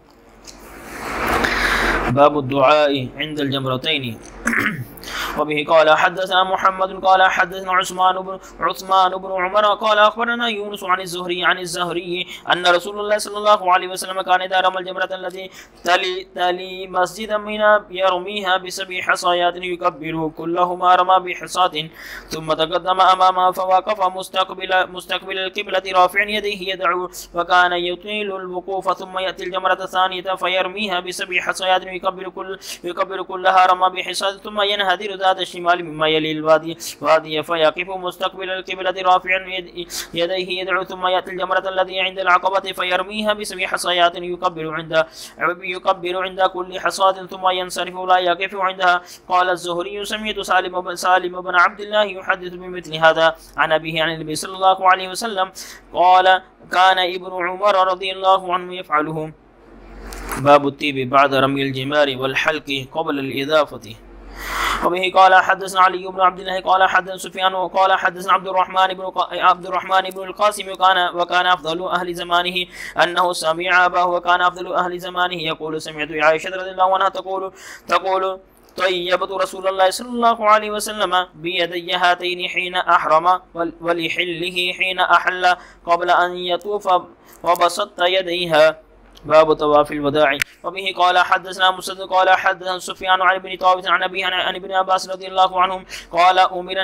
S3: باب الدعاء عند الجمرتين. وبه قال حدثنا محمد قال حدثنا عثمان بن عمر قال أخبرنا يونس عن الزهري أن رسول الله صلى الله عليه وسلم كان إذا رمى الجمرة التي تلي مسجدا منى يرميها ب7 حصيات يكبر كلهما رمى بحصاة ثم تقدم أمامها فوقف مستقبل القبلة رافعا يديه يدعو وكان يطيل الوقوف ثم يأتي الجمرة الثانية فيرميها ب7 حصيات يكبر كلها رمى بحصاة ثم ينهدر ذات الشمال مما يلي الوادي فيقف مستقبل القبلة رافعا يديه يدعو ثم يأتي الجمرة التي عند العقبة فيرميها ب7 حصيات يكبر عند كل حصاة ثم ينصرف لا يقف عندها. قال الزهري سمعت سالم بن عبد الله يحدث بمثل هذا عن أبيه عن النبي صلى الله عليه وسلم قال كان ابن عمر رضي الله عنه يفعله. باب الطيب بعد رمي الجمار والحلق قبل الإضافة. وبه قال حدثنا علي بن عبد الله قال حدثنا سفيان وقال حدثنا عبد الرحمن بن القاسم وكان أفضل أهل زمانه أنه سمع أباه وكان أفضل أهل زمانه يقول سمعت عائشة رضي الله عنها تقول طيبت رسول الله صلى الله عليه وسلم بيدي هاتين حين أحرم ولحله حين أحل قبل أن يطوف وبسطت يديها. باب طواف الوداع. وبه قال حدثنا مسدد قال حدثنا سفيان عن ابن طاووس عن ابي عن ابن عباس رضي الله عنهم قال امر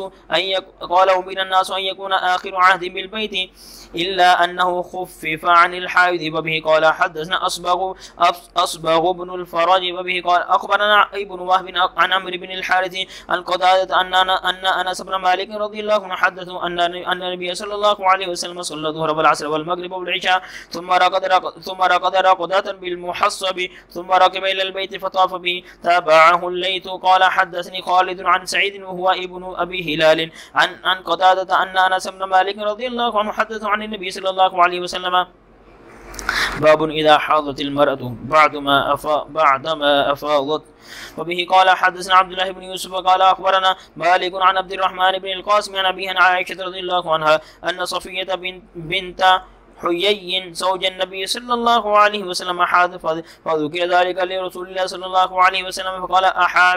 S3: الناس ان يكون اخر عهد بالبيت الا انه خفف عن الحائض. وبه قال حدثنا اصبغ بن الفرج. وبه قال اخبرنا ابن وهب عن عمرو بن الحارث عن قتادة ان انس بن مالك رضي الله عنه حدثه ان النبي صلى الله عليه وسلم صلى الظهر والعصر والمغرب والعشاء ثم رقد رقدة بالمحصب ثم ركب إلى البيت فطاف به. تابعه الليث قال حدثني خالد عن سعيد وهو ابن أبي هلال عن قتادة أن أنس بن مالك رضي الله عنه حدث عن النبي صلى الله عليه وسلم. باب إذا حاضت المرأة بعدما أفاضت. وبه قال حدثنا عبد الله بن يوسف قال أخبرنا مالك عن عبد الرحمن بن القاسم عن أبيه عن عائشة رضي الله عنها أن صفية بنت حيي زوج النبي صلى الله عليه وسلم حاض فذكر ذلك لرسول الله صلى الله عليه وسلم فقال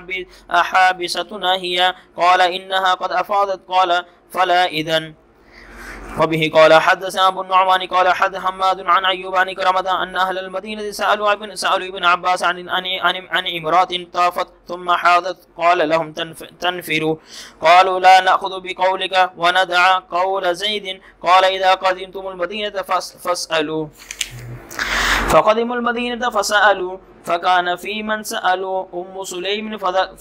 S3: أحابستنا هي؟ قال إنها قد أفاضت. قال فلا إذن. وبه قال حدثنا ابو النعمان قال حدث حماد عن ايوب عن كرمة ان اهل المدينه سالوا ابن عباس عن امراه طافت ثم حاضت قال لهم تنفروا. قالوا لا ناخذ بقولك وندع قول زيد. قال اذا قدمتم المدينه فاسالوا. فقدموا المدينه فسالوا فكان في من سالوا ام سليم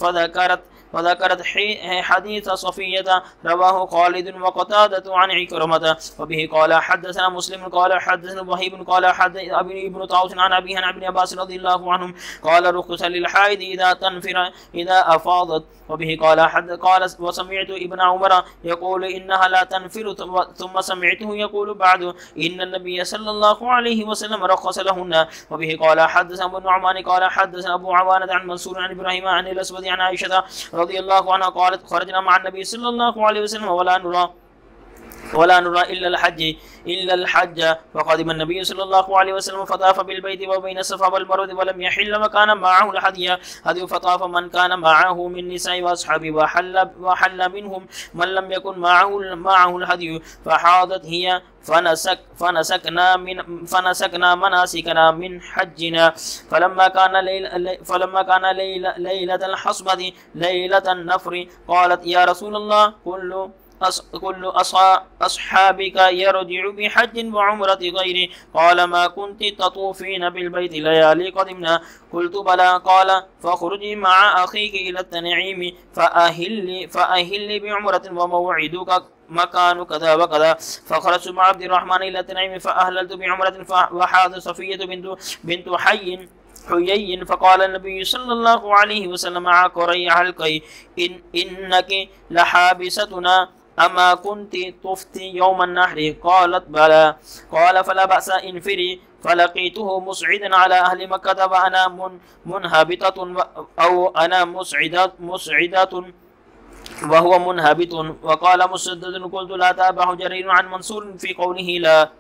S3: فذكرت حديث صفية رواه خالد وقتادة عن عكرمة. وبه قال حدثنا مسلم قال حدثنا وهيب قال حدثنا ابن طاووس عن أبيه عن ابن عباس رضي الله عنهم قال رخص للحائض إذا تنفر إذا أفاضت. وبه قال وسمعت ابن عمر يقول إنها لا تنفر ثم سمعته يقول بعد إن النبي صلى الله عليه وسلم رخص لهن. وبه قال حدثنا ابو النعمان قال حدثنا أبو عوانة عن منصور عن إبراهيم عن الأسود عن عائشة رضي الله عنها قالت خرجنا مع النبي صلى الله عليه وسلم ولا نرى إلا الحج فقدم النبي صلى الله عليه وسلم فطاف بالبيت وبين الصفا والمروة ولم يحل وكان معه الهدي فطاف من كان معه من نساء وأصحابه وحل منهم من لم يكن معه الهدي فحاضت هي فنسكنا مناسكنا من حجنا. فلما كان ليلة الحصبة ليلة النفر قالت يا رسول الله أصحابك يرجع بحج وعمرة غيره قال ما كنت تطوفين بالبيت ليالي قدمنا قلت بلى قال فاخرجي مع أخيك إلى التنعيم فأهل بعمرة وموعدك مكان كذا وكذا فخرجت مع عبد الرحمن إلى التنعيم فأهللت بعمرة وحاض صفية بنت حي فقال النبي صلى الله عليه وسلم عقري حلقي إنك لحابستنا أما كنت طفتي يوم النحر قالت بلى قال فلا بأس انفري فلقيته مسعدا على أهل مكة وأنا منهبطة أو أنا مسعدة وهو منهبط وقال مسدد قلت لا تابع جرير عن منصور في قوله لا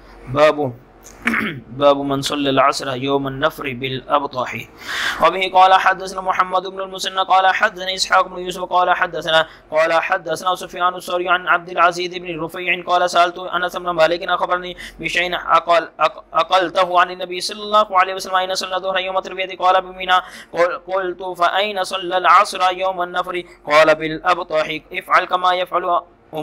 S3: باب من صلى العصر يوم النفر بالأبطح. وبه قال حدثنا محمد بن المثنى قال حدثنا إسحاق بن يوسف قال حدثنا سفيان الثوري عن عبد العزيز بن رفيع قال سألت أنس بن مالك أخبرني بشيء أقلته عن النبي صلى الله عليه وسلم أين صلى الظهر يوم التروية قال بمنى قلت فأين صلى العصر يوم النفر قال بالأبطح افعل كما يفعل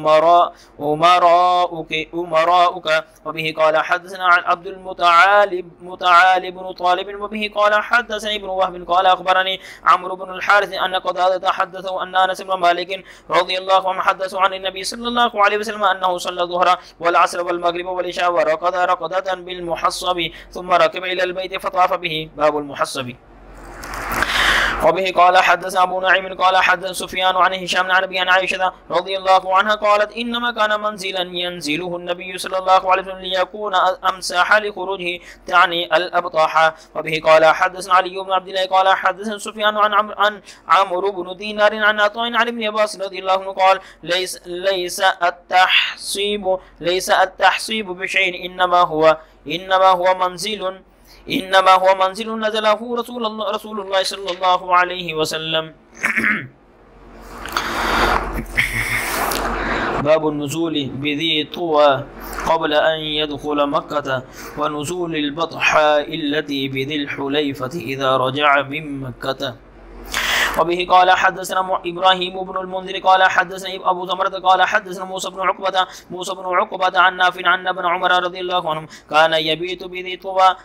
S3: أمراؤك. وبه قال حدثنا عن عبد متعال بن طالب وبه قال حدثني ابن وهب قال أخبرني عمرو بن الحارث أن قتادة حدثه أن أنس بن مالك رضي الله عنه حدثه عن النبي صلى الله عليه وسلم أنه صلى الظهر والعصر والمغرب والعشاء ورقد رقدة بالمحصب ثم ركب إلى البيت فطاف به. باب المحصب. وبه قال حدثنا أبو نعيم قال حدث سفيان عن هشام عن أبي عن عائشة رضي الله عنها قالت إنما كان منزلا ينزله النبي صلى الله عليه وسلم ليكون أمساح لخروجه تعني الأبطاح. وبه قال حدثنا علي بن عبد الله قال حدثنا سفيان عن عمرو بن دينار عن عطاء عن ابن عباس رضي الله عنه قال ليس التحصيب بشيء إنما هو منزل نزله رسول الله صلى الله عليه وسلم. باب النزول بذي طوى قبل أن يدخل مكة ونزول البطحاء التي بذي الحليفة إذا رجع من مكة. وبه قال حدثنا إبراهيم بن المنذر قال حدثنا أبو زمرة قال حدثنا موسى بن عقبة عن نافع عن ابن عمر رضي الله عنهم كان يبيت بذي طوى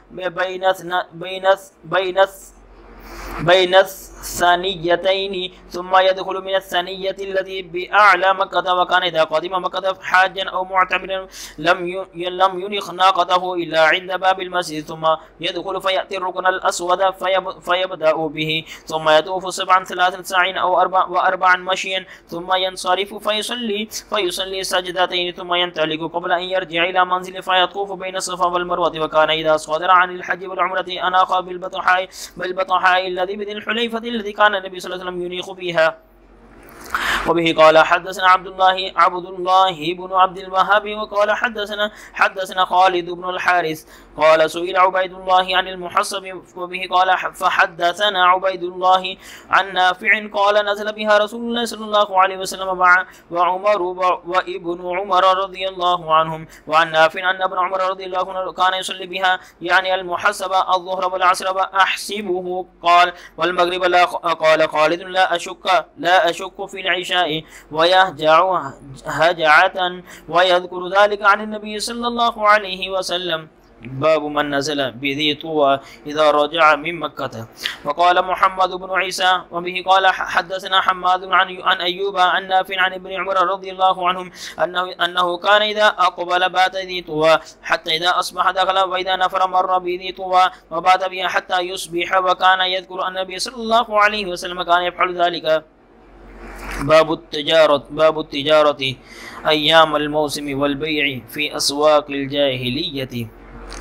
S3: بين الثانيتين ثم يدخل من الثانية التي بأعلى مكة وكان إذا قدم مكة حاجا أو معتمرا لم ينخ ناقته إلا عند باب المسجد ثم يدخل فيأتي الركن الأسود فيبدأ به ثم يطوف 7 3 ساعين أو 4 مشيا ثم ينصرف فيصلي سجدتين ثم ينطلق قبل أن يرجع إلى منزله فيطوف بين الصفا والمروة وكان إذا صدر عن الحج والعمرة أناخ بالبطحاء الذي بذي الحليفة الذي كان النبي صلى الله عليه وسلم ينيخ فيها. وبه قال حدثنا عبد الله بن عبد الوهاب وقال حدثنا خالد بن الحارث قال سئل عبيد الله عن المحصب. وبه قال فحدثنا عبيد الله عن نافع قال نزل بها رسول الله صلى الله عليه وسلم وعمر وابن عمر رضي الله عنهم. وعن نافع أن ابن عمر رضي الله عنه كان يصلي بها يعني المحصب الظهر والعصر وأحسبه قال والمغرب لا. قال خالد لا أشك في العشاء ويهجع هجعة ويذكر ذلك عن النبي صلى الله عليه وسلم. باب من نزل بذي طوى إذا رجع من مكة. وقال محمد بن عيسى وبه قال حدثنا حماد عن أيوب عن نافع عن ابن عمر رضي الله عنهم أنه كان إذا أقبل بات ذي طوى حتى إذا أصبح دخل وإذا نفر مر بذي طوى وبات بها حتى يصبح وكان يذكر أن النبي صلى الله عليه وسلم كان يفعل ذلك. باب التجارة أيام الموسم والبيع في أسواق الجاهلية.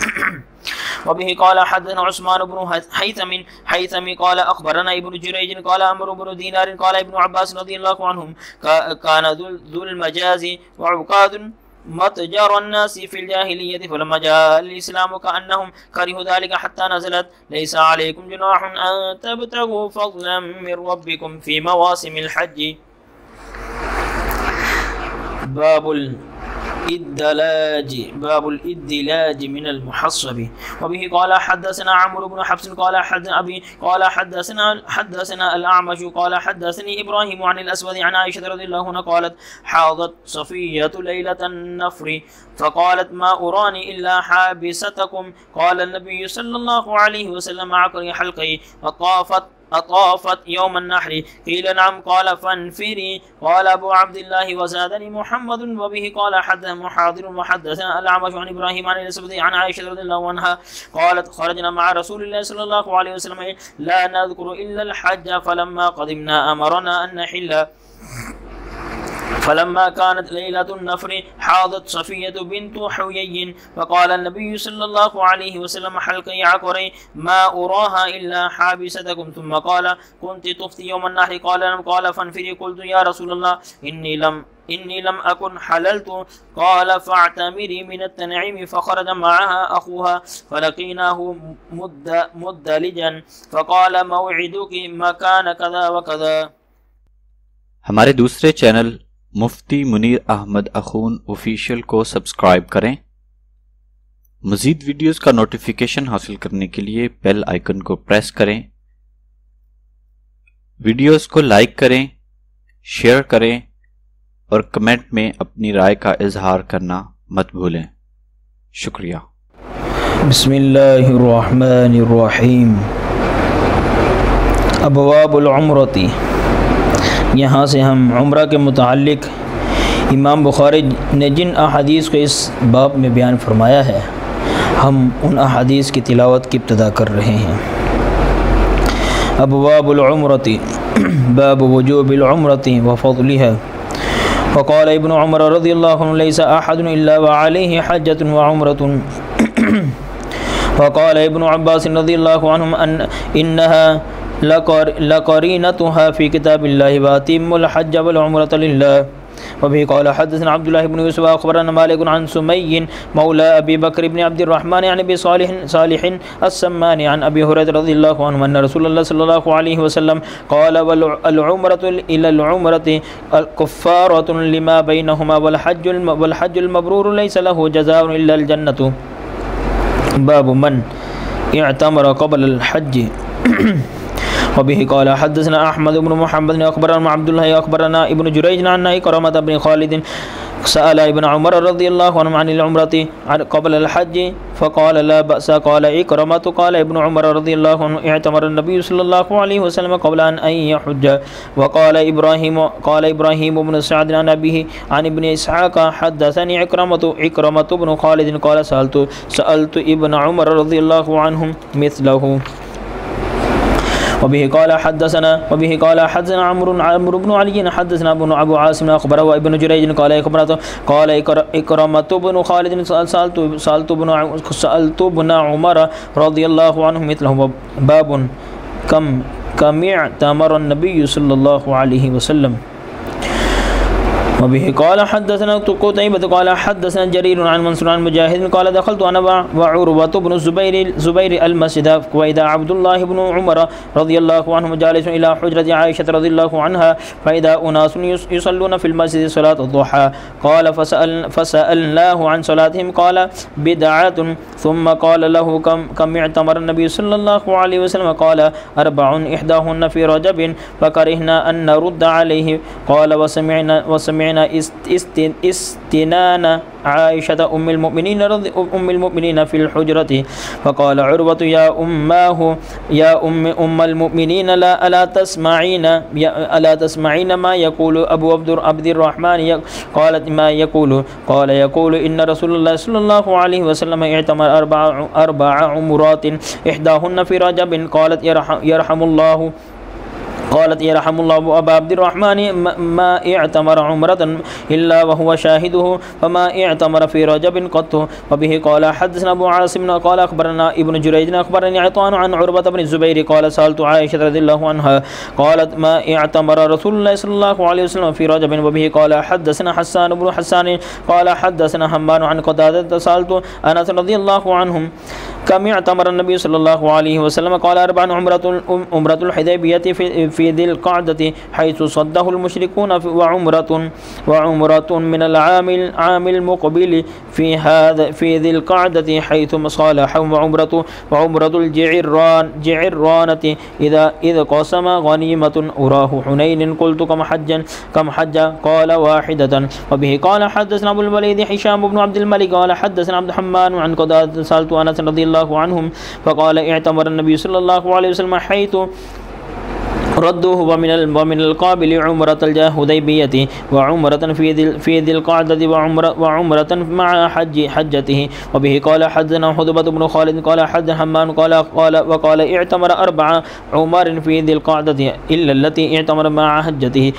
S3: وبه قال حدثنا عثمان بن حيثم قال أخبرنا ابن جريج قال عمرو بن دينار قال ابن عباس رضي الله عنهم كان ذو المجاز وعقاد متجر الناس في الجاهلية فلما جاء الإسلام كأنهم كرهوا ذلك حتى نزلت ليس عليكم جناح أن تبتغوا فضلا من ربكم في مواسم الحج. باب इद्दलाज बाबुल इद्दिलाज मिनल मुहस्सबी वबिही क़ाल हद्दसना अम्र इब्न हफ्स क़ाल हद्दसना अल-अअमश क़ाल हद्दसनी इब्राहीम अन अल-अस्वद अन आयशा रज़ियल्लाहु अन्हा क़ालत हादत सफ़िय्यतु लैलतन नफ़्री फ़क़ालत मा उरानी इल्ला हाबिसतकुम क़ाल नबी सल्लल्लाहु अलैहि वसल्लम अक़री हल्क़ी अताफ़त यौम अन्नहरी क़ील नअम क़ाल फ़न्फ़िरी क़ाल अबू अब्दिल्लाह वज़ादनी मुहम्मद वबिही क़ाल हद्दसना मुहादिर वहद्दसना अल-अअमश अन इब्राहीम अन अल-अस्वद अन आयशा रज़ियल्लाहु अन्हा क़ालत ख़रजना मअ रसूलिल्लाह सल्लल्लाहु अलैहि वसल्लम ला नज़कुरु इल्ला अल-हज्ज फ़लम्मा क़दिमना अमरना अन नहिल्ला फलम्मा कानत लैलतुन नफ़्री हादत सफ़िय्यतु बिन्तु हुयय्यिन फ़क़ाल नबी सल्लल्लाहु अलैहि वसल्लम हल्क़ी अक़री मा उराहा इल्ला हाबिसतकुम थुम्मा क़ाल कुन्ति तुफ़्ती यौमन नहरी क़ाल फ़न्फ़िरी क़ुल्तु या रसूलल्लाह इन्नी लम अकुन हलल्तु क़ाल फ़अतमिरी मिनत तनईम फ़ख़रज मअहा अख़ूहा फ़लक़ीनाहु मुद्दलिजन फ़क़ाल मौइदुकी मकान कज़ा व कज़ा।
S2: हमारे दूसरे चैनल मुफ्ती मुनीर अहमद अखून ऑफिशियल को सब्सक्राइब करें। मज़ीद वीडियोस का नोटिफिकेशन हासिल करने के लिए बेल आइकन को प्रेस करें। वीडियोस को लाइक करें, शेयर करें और कमेंट में अपनी राय का इजहार करना मत भूलें। शुक्रिया।
S3: बिस्मिल्लाहिर्रहमानिर्रहीम। अबवाबुल उम्रती, यहाँ से हम उम्रा के मुताल्लिक़ इमाम बुखारी ने जिन अहादीस को इस बाब में बयान फरमाया है, हम उन अहादीस की तिलावत की इब्तिदा कर रहे हैं। अबवाबुल उम्रती बाब वुजूबिल उम्रती व फ़ज़लिहा। फ़क़ाल इब्न उमर रज़ियल्लाहु अन्हु लैसा अहदुन इल्ला व अलैहि हज्जतुन व उम्रतुन। फ़क़ाल इब्न अब्बास रज़ियल्लाहु अन्हुमा इन्नहा लक़रीनतुहा फ़ी किताबिल्लाहि व अतिम्मुल हज्ज वल उम्रत लिल्लाह। वबिही क़ाल हद्दसना अब्दुल्लाह इब्न यूसुफ़ अख़बरना मालिक अन सुमय्य मौला अबी बकर इब्न अब्दिर्रहमान अन अबी सालिह अस्सम्मानी अन अबी हुरैरह रज़ियल्लाहु अन्हु अन्न रसूलल्लाह सल्लल्लाहु अलैहि वसल्लम क़ाल वल उम्रतु इलल उम्रति कफ़्फ़ारतुन लिमा बैनहुमा वल हज्जुल मबरूर लैसा लहु जज़ाउन इल्लल जन्नतु। बाब मन इअतमर क़ब्ल अल हज्ज। वबिही क़ाल हद्दसना अहमद इब्न मुहम्मद अख़बरना अब्दुल्लाह अख़बरना इब्न जुरैज अन इकरमत बिन खालिद सअल इब्न उमर रज़ियल्लाहु अन्हु अनिल उम्रति क़ब्ल अल हज्ज फ़क़ाल ला बअस। क़ाल इकरमत क़ाल इब्न उमर रज़ियल्लाहु अन्हु इअतमर नबी सल्लल्लाहु अलैहि वसल्लम क़ब्ल अन यहुज्ज। वक़ाल इब्राहीम इब्न सअद अन अबीही अन इब्न इसहाक़ हद्दसनी इकरमत इब्न खालिद क़ाल सअल्तु इब्न उमर रज़ियल्लाहु अन्हु मिस्लहु। वबिही क़ाल हद्दसना अम्र इब्न अली हद्दसना अबू आसिम अख़बरहु इब्न जुरैज क़ाल इकरमत इब्न खालिद सअल्तु इब्न उमर रज़ियल्लाहु अन्हु मिस्लहु। बाबुन कम इअतमर नबी सल्लल्लाहु अलैहि वसल्लम। वबिही क़ाल हद्दसना क़ुतैबह क़ाल हद्दसना जरीर अन मंसूर अन मुजाहिद क़ाल दख़लतु अना व उर्वतु इब्न ज़ुबैर अल-मस्जिद व इज़ा अब्दुल्लाह इब्न उमर रज़ियल्लाहु अन्हु जालिसून इला हुजरति आयशा रज़ियल्लाहु अन्हा फ़इज़ा उनासुन युसल्लून फ़िल मस्जिद सलात अद-दुहा क़ाल फ़सअलनाहु अन सलातिहिम क़ाल बिदअतुन थुम्मा क़ाल लहु कम इअतमर नबी सल्लल्लाहु अलैहि वसल्लम क़ाल अर्बउन इहदाहुन्न फ़ी रजबिन फ़करिहना अन नरुद्द अलैहि क़ाल वसमिअना इस्तिनान आयशा उम्मुल मुमिनीन फ़िल हुजरति फ़क़ाल उर्वतु या उम्मुल मुमिनीन अला तस्माईन मा यक़ूलु अबू अब्दिर्रहमान क़ालत मा यक़ूलु क़ाल यक़ूलु इन्न रसूलल्लाह सल्लल्लाहु अलैहि वसल्लम इअतमर अर्बअ उम्रातिन इहदाहुन्न फ़ी रजबिन क़ालत यरहमुल्लाहु अबा अब्दिर्रहमान मा इअतमर उम्रतन इल्ला व हुवा शाहिदुहु फमा इअतमर फ़ी रजबिन क़त्तु। वबिही क़ाल हद्दसना अबू आसिम क़ाल अख़बरना इब्न जुरैज अख़बरनी अतान अन उर्वत इब्न ज़ुबैर क़ाल सअल्तु आयशा रज़ियल्लाहु अन्हा क़ालत मा इअतमर रसूलुल्लाह सल्लल्लाहु अलैहि वसल्लम फ़ी रजबिन। वबिही क़ाल हद्दसना हस्सान इब्न हस्सान क़ाल हद्दसना हम्मान अन क़तादा सअल्तु अनस रज़ियल्लाहु अन्हु कम अतमर नबी सल्लल्लाहु अलैहि वसल्लम क़ाल अरबान उम्रतुल हुदैबिय्यति फ़ी दिल क़अदति हैसु सद्दहुल मुशरिकून व उम्रतुन मिनल आमिल मुक़बिल फ़ी दिल क़अदति हैसु सलहु व उम्रतुल जि'ररानति इज़ क़सम गनीमतुन उराहु हुनैन क़ुल्तु कम हज्ज क़ाल वाहिदतन व बिही क़ाल हद्दसना अबुल वलीद हिशाम इब्न अब्दुल मलिक क़ाल हद्दसना अब्दुल हम्मान अन क़तादा सअलतु अनस रज़ियल्लाहु अन्हु फ़क़ाल इअतमर नबी सल्लल्लाहु अलैहि वसल्लम हैतु रद्दुहु व मिनल क़ाबिल उम्रतल हुदैबिय्यति व उम्रतन फ़ी दिल क़अदति व उम्रतन मअ हज्जतिहि व बिही क़ाल हद्दसना हुदबत इब्न ख़ालिद क़ाल हद्दसना हम्मान क़ाल इअतमर अर्बअ उमर फ़ी दिल क़अदति इल्ला अल्लती इअतमर मअ हज्जतिहि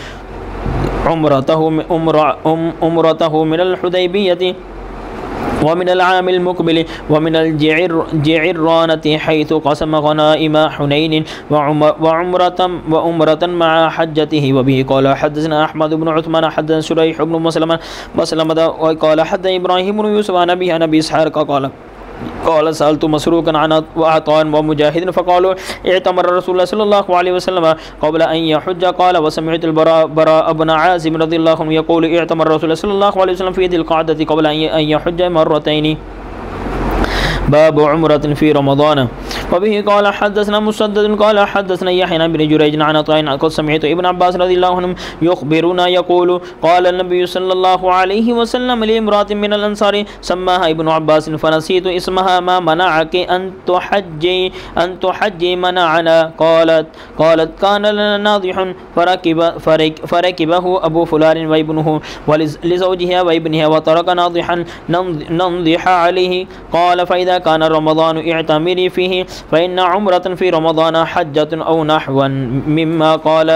S3: उम्रतहु मिनल हुदैबिय्यति वमिनल आमिल मुक़बिल वमिनल जि'ररानति हैसु क़सम गनाइम हुनैन व उम्रतन मअ हज्जतिहि व बिही क़ाल हद्दसना अहमद इब्न उस्मान हद्दसना शुरैह इब्न मसलमह व क़ाल हद्दसना इब्राहीम इब्न यूसुफ अन अबी इसहाक़ क़ाल सअलतु मसरूक़न अन अताअन व मुजाहिदन फ़क़ालू इअतमर रसूलुल्लाह सल्लल्लाहु अलैहि वसल्लम क़ब्ल अन यहुज्ज क़ाल व समिअतुल बरा इब्न आज़िब रज़ियल्लाहु अन्हु यक़ूलु इअतमर रसूलुल्लाह सल्लल्लाहु अलैहि वसल्लम फ़ी दिल क़अदति क़ब्ल अन यहुज्ज मर्रतैन बाब उम्रतिन फ़ी रमज़ान व बिही क़ाल हद्दसना मुसद्दद क़ाल हद्दसना यहया बिन जुरैज अन अताअन क़द समिअतु इब्न अब्बास रज़ियल्लाहु अन्हुम युख़बिरुना यक़ूलु क़ाल नबी सल्लल्लाहु अलैहि वसल्लम लिइम्रातिन मिनल अंसार सम्माहा इब्न अब्बास फनसीतु इस्महा मा मनाअकी अन तुहज्जी मनाअना क़ालत कान लना नाज़िहुन फ़रकिबहु अबू फुलान व इब्नुहु व लिज़ौजिहा व इब्निहा व तरक नाज़िहन नंज़िह अलैहि क़ाल फ़इज़ा कान रमज़ान इअतमिरी फ़ीहि फ़इन्न उम्रतन फ़ी रमज़ान हज्जतुन औ नहवन मिम्मा क़ाल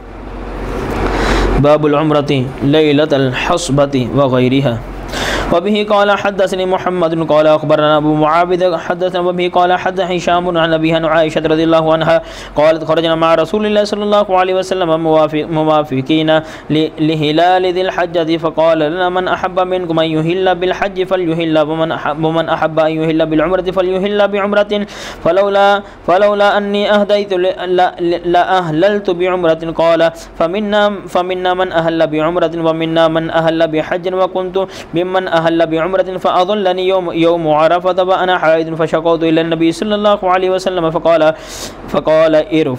S3: बाबुल उम्रति लैलतल हस्बति व गैरिहा व बिही क़ाल हद्दसनी मुहम्मद क़ाल अख़बरना अबू मुआविद हद्दसना व बिही क़ाल हद्दसना हिशाम अन अबीहा अन आइशा रज़ियल्लाहु अन्हा क़ालत ख़रजना मअ रसूलिल्लाहि सल्लल्लाहु अलैहि वसल्लम मुवाफ़िक़ीन लिहिलाल दिल हज्जति फ़क़ाल लना मन अहब्ब मिनकुम अन युहिल्ल बिल हज्जि फ़लयुहिल्ल व मन अहब्ब अन युहिल्ल बिल उम्रति फ़लयुहिल्ल बिउम्रतिन फ़लौला अन्नी अहदैतु लअहलल्तु बिउम्रतिन क़ाल फ़मिन्ना मन अहल्ल बिउम्रतिन व मिन्ना मन अहल्ल बिहज्जिन व कुन्तु मिम्मन अहल्ल बिउम्रतिन फ़अज़ल्लनी यौम अरफ़त व अना हाइदुन फ़शकौतु इला नबी सल्लल्लाहु अलैहि वसल्लम फ़क़ाल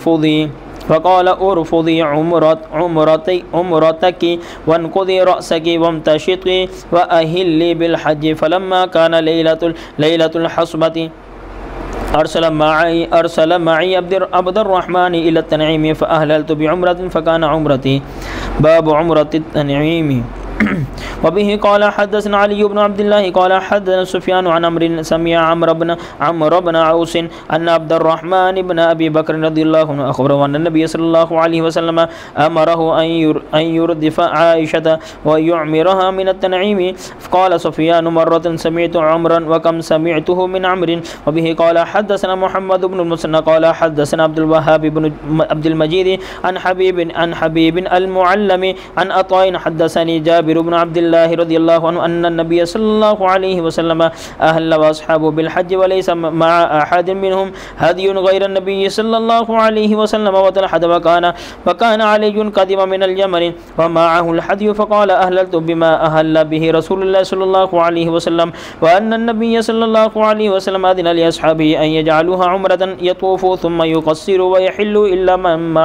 S3: उरफ़ुदी उम्रतकी वन्क़ुदी रअसकी वम्तशिक़ी व अहिल्ली बिल हज्जि फ़लम्मा कान लैलतुल हस्बति अरसल मई अब्दुर्रहमान इला तनईम फ़अहलल्तु बिउम्रतिन फ़कान उम्रती बाब उम्रति तनईम व बिही क़ाल हद्दसना अली इब्न अब्दुल्लाह क़ाल हद्दसना सुफ़यान अन अम्र समिअ अम्र इब्न औस अन अब्दुर्रहमान इब्न अबी बकर रज़ियल्लाहु अन्हु अख़बरहु अन्न नबी सल्लल्लाहु अलैहि वसल्लम अमरहु अन युरदिफ़ आइशत व युअम्मिरहा मिन अत-तनईम क़ाल सुफ़यान मर्रतन समिअतु अम्रन व कम समिअतुहु मिन अम्रिन व बिही क़ाल हद्दसना मुहम्मद इब्न मुसन्ना क़ाल हद्दसना अब्दुल वहाब इब्न अब्दुल मजीद अन हबीब अल-मुअल्लम अन अताइन हद्दसनी जाबिर इब्न अब्दुल्लाह रज़ियल्लाहु अन्हु अन्न नबी सल्लल्लाहु अलैहि वसल्लम अहल्ल व अस्हाबुहु बिल हज्ज व लैसा मअ अहदिन मिनहुम हदियुन गैर नबी सल्लल्लाहु अलैहि वसल्लम व तलहद व कान अलीयुन क़दिम मिनल यमन व मअहु अल हदयु फ़क़ाल अहलल्तु बिमा अहल्ल बिहि रसूलुल्लाह सल्लल्लाहु अलैहि वसल्लम व अन्न नबी सल्लल्लाहु अलैहि वसल्लम अज़िन लि अस्हाबिही अन यजअलूहा उम्रतन यतूफ़ू थुम्मा युक़स्सिरू व यहिल्लू इल्ला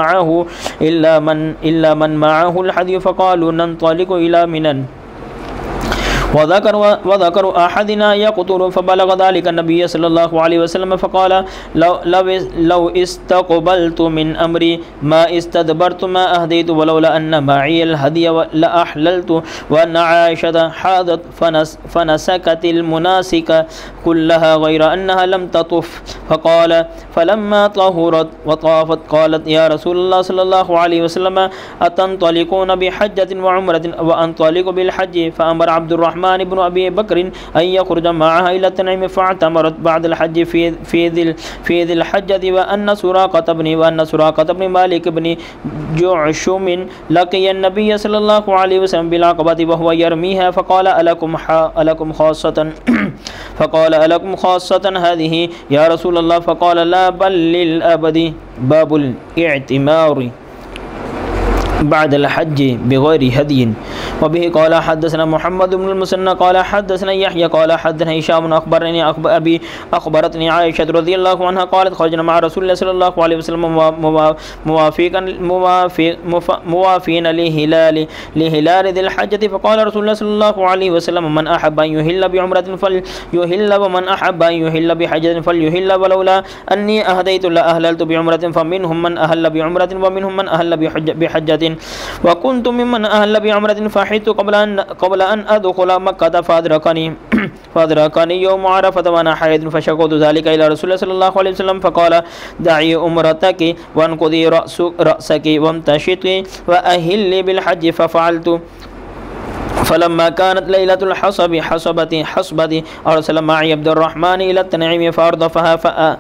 S3: मन मअहु अल हदयु फ़क़ालू नंतलिकु इला मिनन वज़करु अहदिना यक़तुलु फ़बलग़ ज़ालिक नबी सल्लल्लाहु अलैहि वसल्लम फ़क़ाल लौ इस्तक़बलतु मिन अम्री मा इस्तदबरतु मा अहदैतु वलौला अन्न मअियल हदिय लअहलल्तु व अन्न आइशत हादत फनसकतिल मुनासिक कुल्लहा गैर अन्नहा लम ततुफ़ फ़क़ाल फ़लम्मा तहुरत व ताफ़त क़ालत या रसूलल्लाह सल्लल्लाहु अलैहि वसल्लम अतंतलिकून बिहज्जतिन व उम्रतिन व अन्तलिकु बिल हज्ज फ़अमर अब्दुर्रहमान इब्न अबी बकर अन यख़रुज मअहा इला तनईम फ़अतमरत बअदल हज्ज फ़ी दिल हज्जति व अन्न सुराक़त इब्न मालिक इब्न जुअशुम लक़िय नबी सल्लल्लाहु अलैहि वसल्लम बिल अक़बति व हुवा यरमीहा फ़क़ाल अलकुम ख़ास्सतन فقال ألكم خاصة هذه يا رسول الله؟ فقال لا بل للأبد. باب الاعتمار بعد الحج بغير هدي. وبه قال حدثنا محمد بن المثنى قال حدثنا يحيى قال حدثنا هشام أخبرتني عائشة رضي الله عنها قالت خرجنا مع رسول الله صلى الله عليه وسلم موافين لهلال ذي الحجة، فقال رسول الله صلى الله عليه وسلم من أحب أن يهل بعمرة فليهل، ومن أحب أن يهل بحجة فليهل، ولولا أني أهديت لأهللت بعمرة، فمنهم من أهل بعمرة ومنهم من أهل بحجة، وكنت ممن أهل بعمرة فحيت قبل أن أدخل مكة فأدركني يوم عرفة وأنا حائض، فشكوت ذلك إلى رسول الله صلى الله عليه وسلم فقال دعي أمرتك وانقضي رأسك وامتشطي وأهلي بالحج، ففعلت. فلما كانت ليلة حصبتي أرسل معي عبد الرحمن إلى التنعيم فأردفها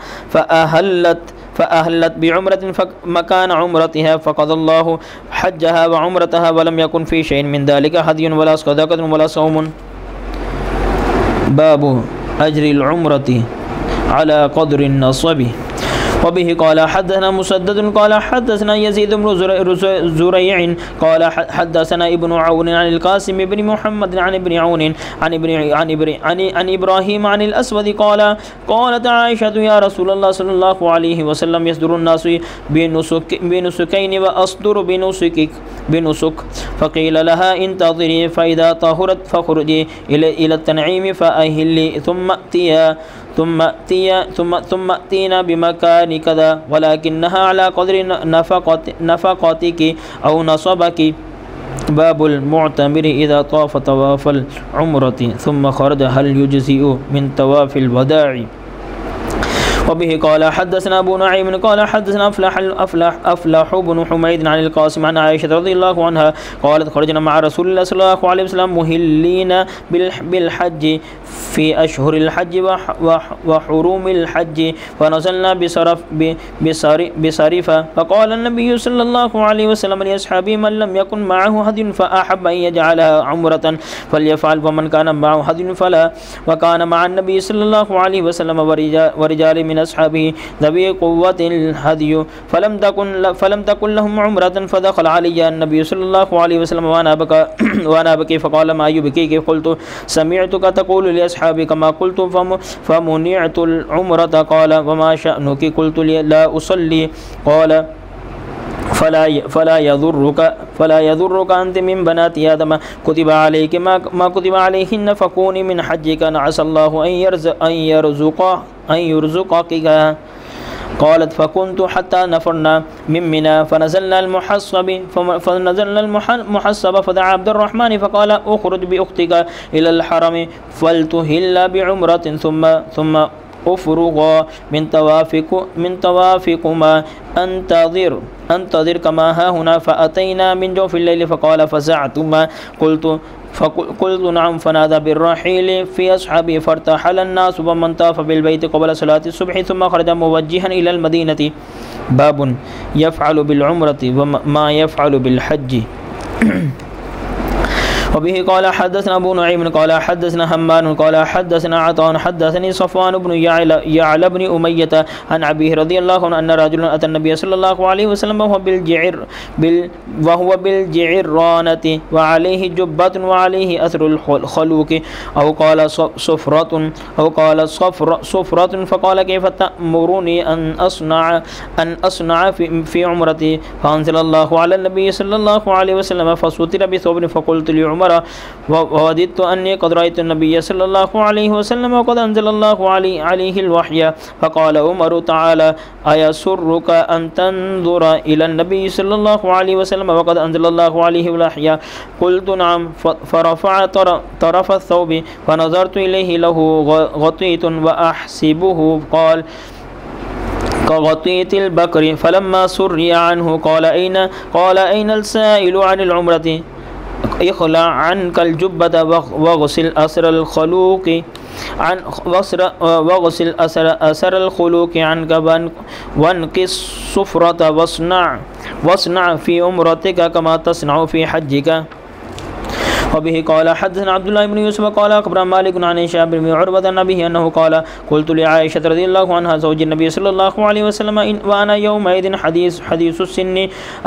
S3: فأهلت بعمرة مكان عمرتها، فقضى الله حجها وعمرتها، ولم يكن في شيء من ذلك هدي ولا صدقة ولا صوم. باب أجر العمرة على قدر النصب. وبه قال حدثنا مسدد قال حدثنا يزيد بن زريع قال حدثنا ابن عون عن القاسم بن محمد عن ابن عون عن إبراهيم عن الأسود قالت عائشة يا رسول الله صلى الله عليه وسلم يصدر الناس بنسكين وأصدر بنسك، فقيل لها انتظري فإذا طهرت فخرجي إلى التنعيم فأهلي ثم اتينا بمكان كذا، ولكنها على قدر نفقتك أو نصبك. باب المعتمر إذا طاف طواف العمرة ثم خرج هل يجزئ من طواف الوداع؟ وبه قال حدثنا أبو نعيم قال حدثنا أفلح بن حميد عن القاسم عن عائشة رضي الله عنها قالت خرجنا مع رسول الله صلى الله عليه وسلم مهلين بالحج في أشهر الحج وحروم الحج، فنزلنا بصريفة، فقال النبي صلى الله عليه وسلم لأصحابه من لم يكن معه هدي فأحب أن يجعلها عمرة فليفعل، ومن كان معه هدي فلا. وكان مع النبي صلى الله عليه وسلم ورجال من أصحابه ذوي قوة الهدي، فلم تكن لهم عمرة، فدخل علي النبي صلى الله عليه وسلم وأنا بكي فقال ما يبكيك؟ قلت سمعتك تقول لأصحابك ما قلت فمنعت العمرة. قال وما شأنك؟ قلت لا أصلي. قال فلا يضرك أنت من بنات آدم كتب عليك ما كتب عليهن، فكوني من حجك عسى الله أن يرزقك. قالت فكنت حتى نفرنا من منى فنزلنا المحصب فدعا عبد الرحمن فقال اخرج بأختك إلى الحرم فلتهل بعمرة ثم أفرغ من توافقما أنتظر كما ها هنا. فأتينا من جوف الليل فقال فزعتما؟ قلت نعم. فنادى بالرحيل في أصحابه فارتحل الناس ومن طاف بالبيت قبل صلاة الصبح ثم خرج موجها إلى المدينة. باب يفعل بالعمرة وما يفعل بالحج. وبه قال حدثنا أبو نعيم قال حدثنا همام قال حدثنا عطاء حدثني صفوان بن يعلى بن أمية عن أبيه رضي الله عنه أن رجلا أتى النبي صلى الله عليه وسلم وهو بالجعرانة وعليه جبة وعليه أثر الخلوق أو قال صفرة فقال كيف تأمرني أن أصنع في عمرتي؟ فأنزل الله على النبي صلى الله عليه وسلم فستر بثوب فقلت لعمر ووددت أني قد رأيت النبي صلى الله عليه وسلم وقد أنزل الله عليه الوحي. فقال عمر تعالى أيسرك أن تنظر إلى النبي صلى الله عليه وسلم وقد أنزل الله عليه الوحي؟ قلت نعم. فرفع طرف الثوب فنظرت إليه له غطيت وأحسبه قال كغطية البكر. فلما سري عنه قال أين السائل عن العمرة؟ اخلع عنك الجبة واغسل أثر الخلوق عنك وانقص الصفرة واصنع في عمرتك كما تصنع في حجك. وبه قال حدثنا عبد الله بن يوسف قال أخبرنا مالك عن هشام بن عروة عن أبيه أنه قال قلت لعائشة رضي الله عنها زوج النبي صلى الله عليه وسلم وأنا يومئذ حديث السن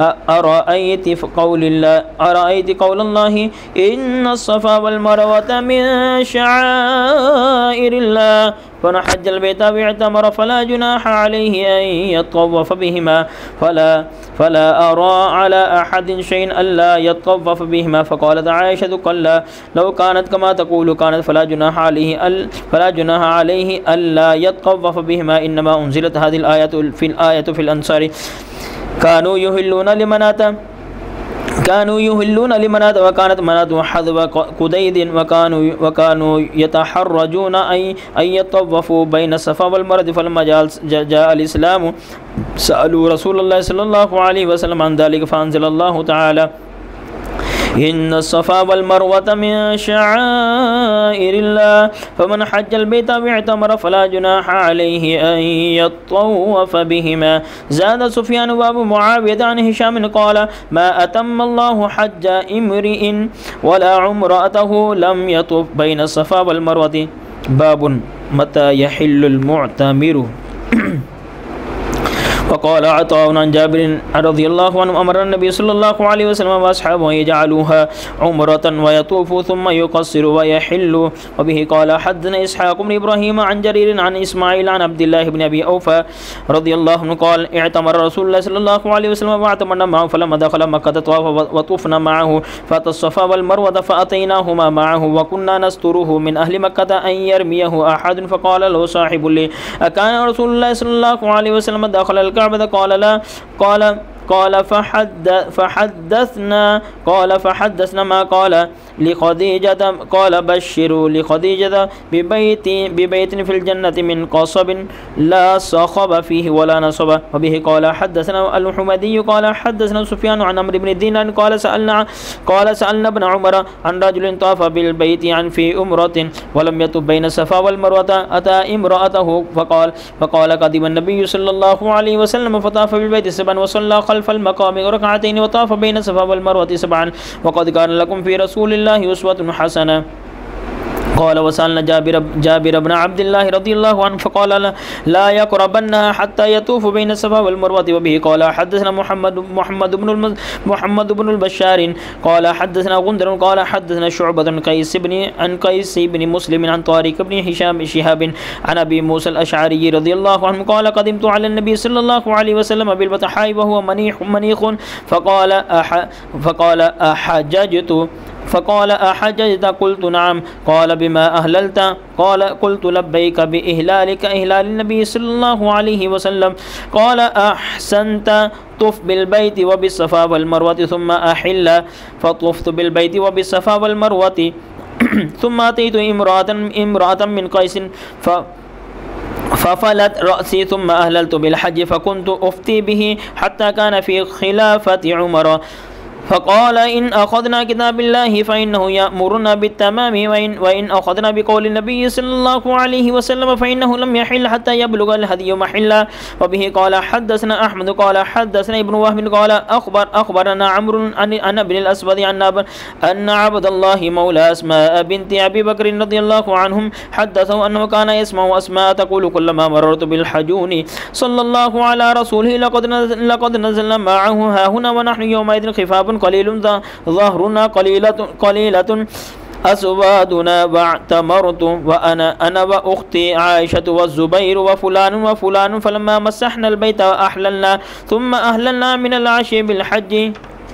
S3: أرأيت قول الله إن الصفا والمروة من شعائر الله فمن حج البيت واعتمر فلا جناح عليه أن يطوف بهما فلا أرى على أحد شيء ألا يطوف بهما. فقالت عائشة كلا لو كانت كما تقول كانت فلا جناح عليه ألا يطوف بهما. إنما أنزلت هذه الآية في الأنصار كانوا يهلون لمنات وكانت منات حذو قديد وكانوا يتحرجون أن يطوفوا بين الصفا والمروة. فلما جاء الإسلام سألوا رسول الله صلى الله عليه وسلم عن ذلك فأنزل الله تعالى إن الصفا والمروة من شعائر الله فمن حج البيت واعتمر فلا جناح عليه أن يطوف بهما. زاد سفيان وأبو معاوية عن هشام قال ما أتم الله حج امرئ ولا عمرته لم يطف بين الصفا والمروة. باب متى يحل المعتمر. وقال عطاء عن جابر رضي الله عنه أمر النبي صلى الله عليه وسلم وأصحابه يجعلوها عمرة ويطوفوا ثم يقصر ويحل. وبه قال حدثنا إسحاق بن إبراهيم عن جرير عن إسماعيل عن عبد الله بن أبي أوفى رضي الله عنه قال اعتمر رسول الله صلى الله عليه وسلم واعتمرنا معه فلما دخل مكة طاف وطفنا معه فأتى الصفا والمروة فأتيناهما معه وكنا نستره من أهل مكة أن يرميه أحد. فقال له صاحب لي أكان رسول الله صلى الله عليه وسلم دخل الكعبة؟ قال لا. قال فحدثنا ما قال لخديجة قال بشروا لخديجة ببيت في الجنة من قصب لا صخب فيه ولا نصب. وبه قال حدثنا الحمدي قال حدثنا سفيان عن عمرو بن دينار قال سألنا ابن عمر عن رجل طاف بالبيت عن في أمرة ولم يطف بين الصفا والمروة أتى امرأته فقال قدم النبي صلى الله عليه وسلم فطاف بالبيت 7 وصلى خلف المقام ركعتين وطاف بين الصفا والمروة 7 وقد كان لكم في رسول الله أسوة حسنة. قال وسألنا جابر بن عبد الله رضي الله عنه فقال لا يقربنها حتى يطوف بين الصفا والمروة. وبه قال حدثنا محمد بن البشار قال حدثنا غندر قال حدثنا شعبة عن قيس بن مسلم عن طارق بن هشام شهاب عن أبي موسى الأشعري رضي الله عنه قال قدمت على النبي صلى الله عليه وسلم بالبطحاء وهو منيخ فقال أحججت؟ قلت نعم. قال بما أهللت؟ قال قلت لبيك بإهلالك إهلال النبي صلى الله عليه وسلم. قال أحسنت طف بالبيت وبالصفا والمروة ثم أحل. فطفت بالبيت وبالصفا والمروة ثم أتيت امرأة من قيس ففلت رأسي ثم أهللت بالحج فكنت أفتي به حتى كان في خلافة عمر. فقال إن أخذنا كتاب الله فإنه يأمرنا بالتمام وإن أخذنا بقول النبي صلى الله عليه وسلم فإنه لم يحل حتى يبلغ الهدي محلا. وبه قال حدثنا أحمد قال حدثنا ابن وهب قال أخبرنا عمرو عن ابن الأسود أن عبد الله مولى أسماء بنت أبي بكر رضي الله عنهم حدثه أنه كان يسمع أسماء تقول كلما مررت بالحجون صلى الله على رسوله لقد نزلنا معه ها هنا ونحن يومئذ خفاف قليل ظهرنا قليلة أسوادنا واعتمرت وأنا وأختي عائشة والزبير وفلان فلما مسحنا البيت وأحللنا ثم أهللنا من العشي بالحج.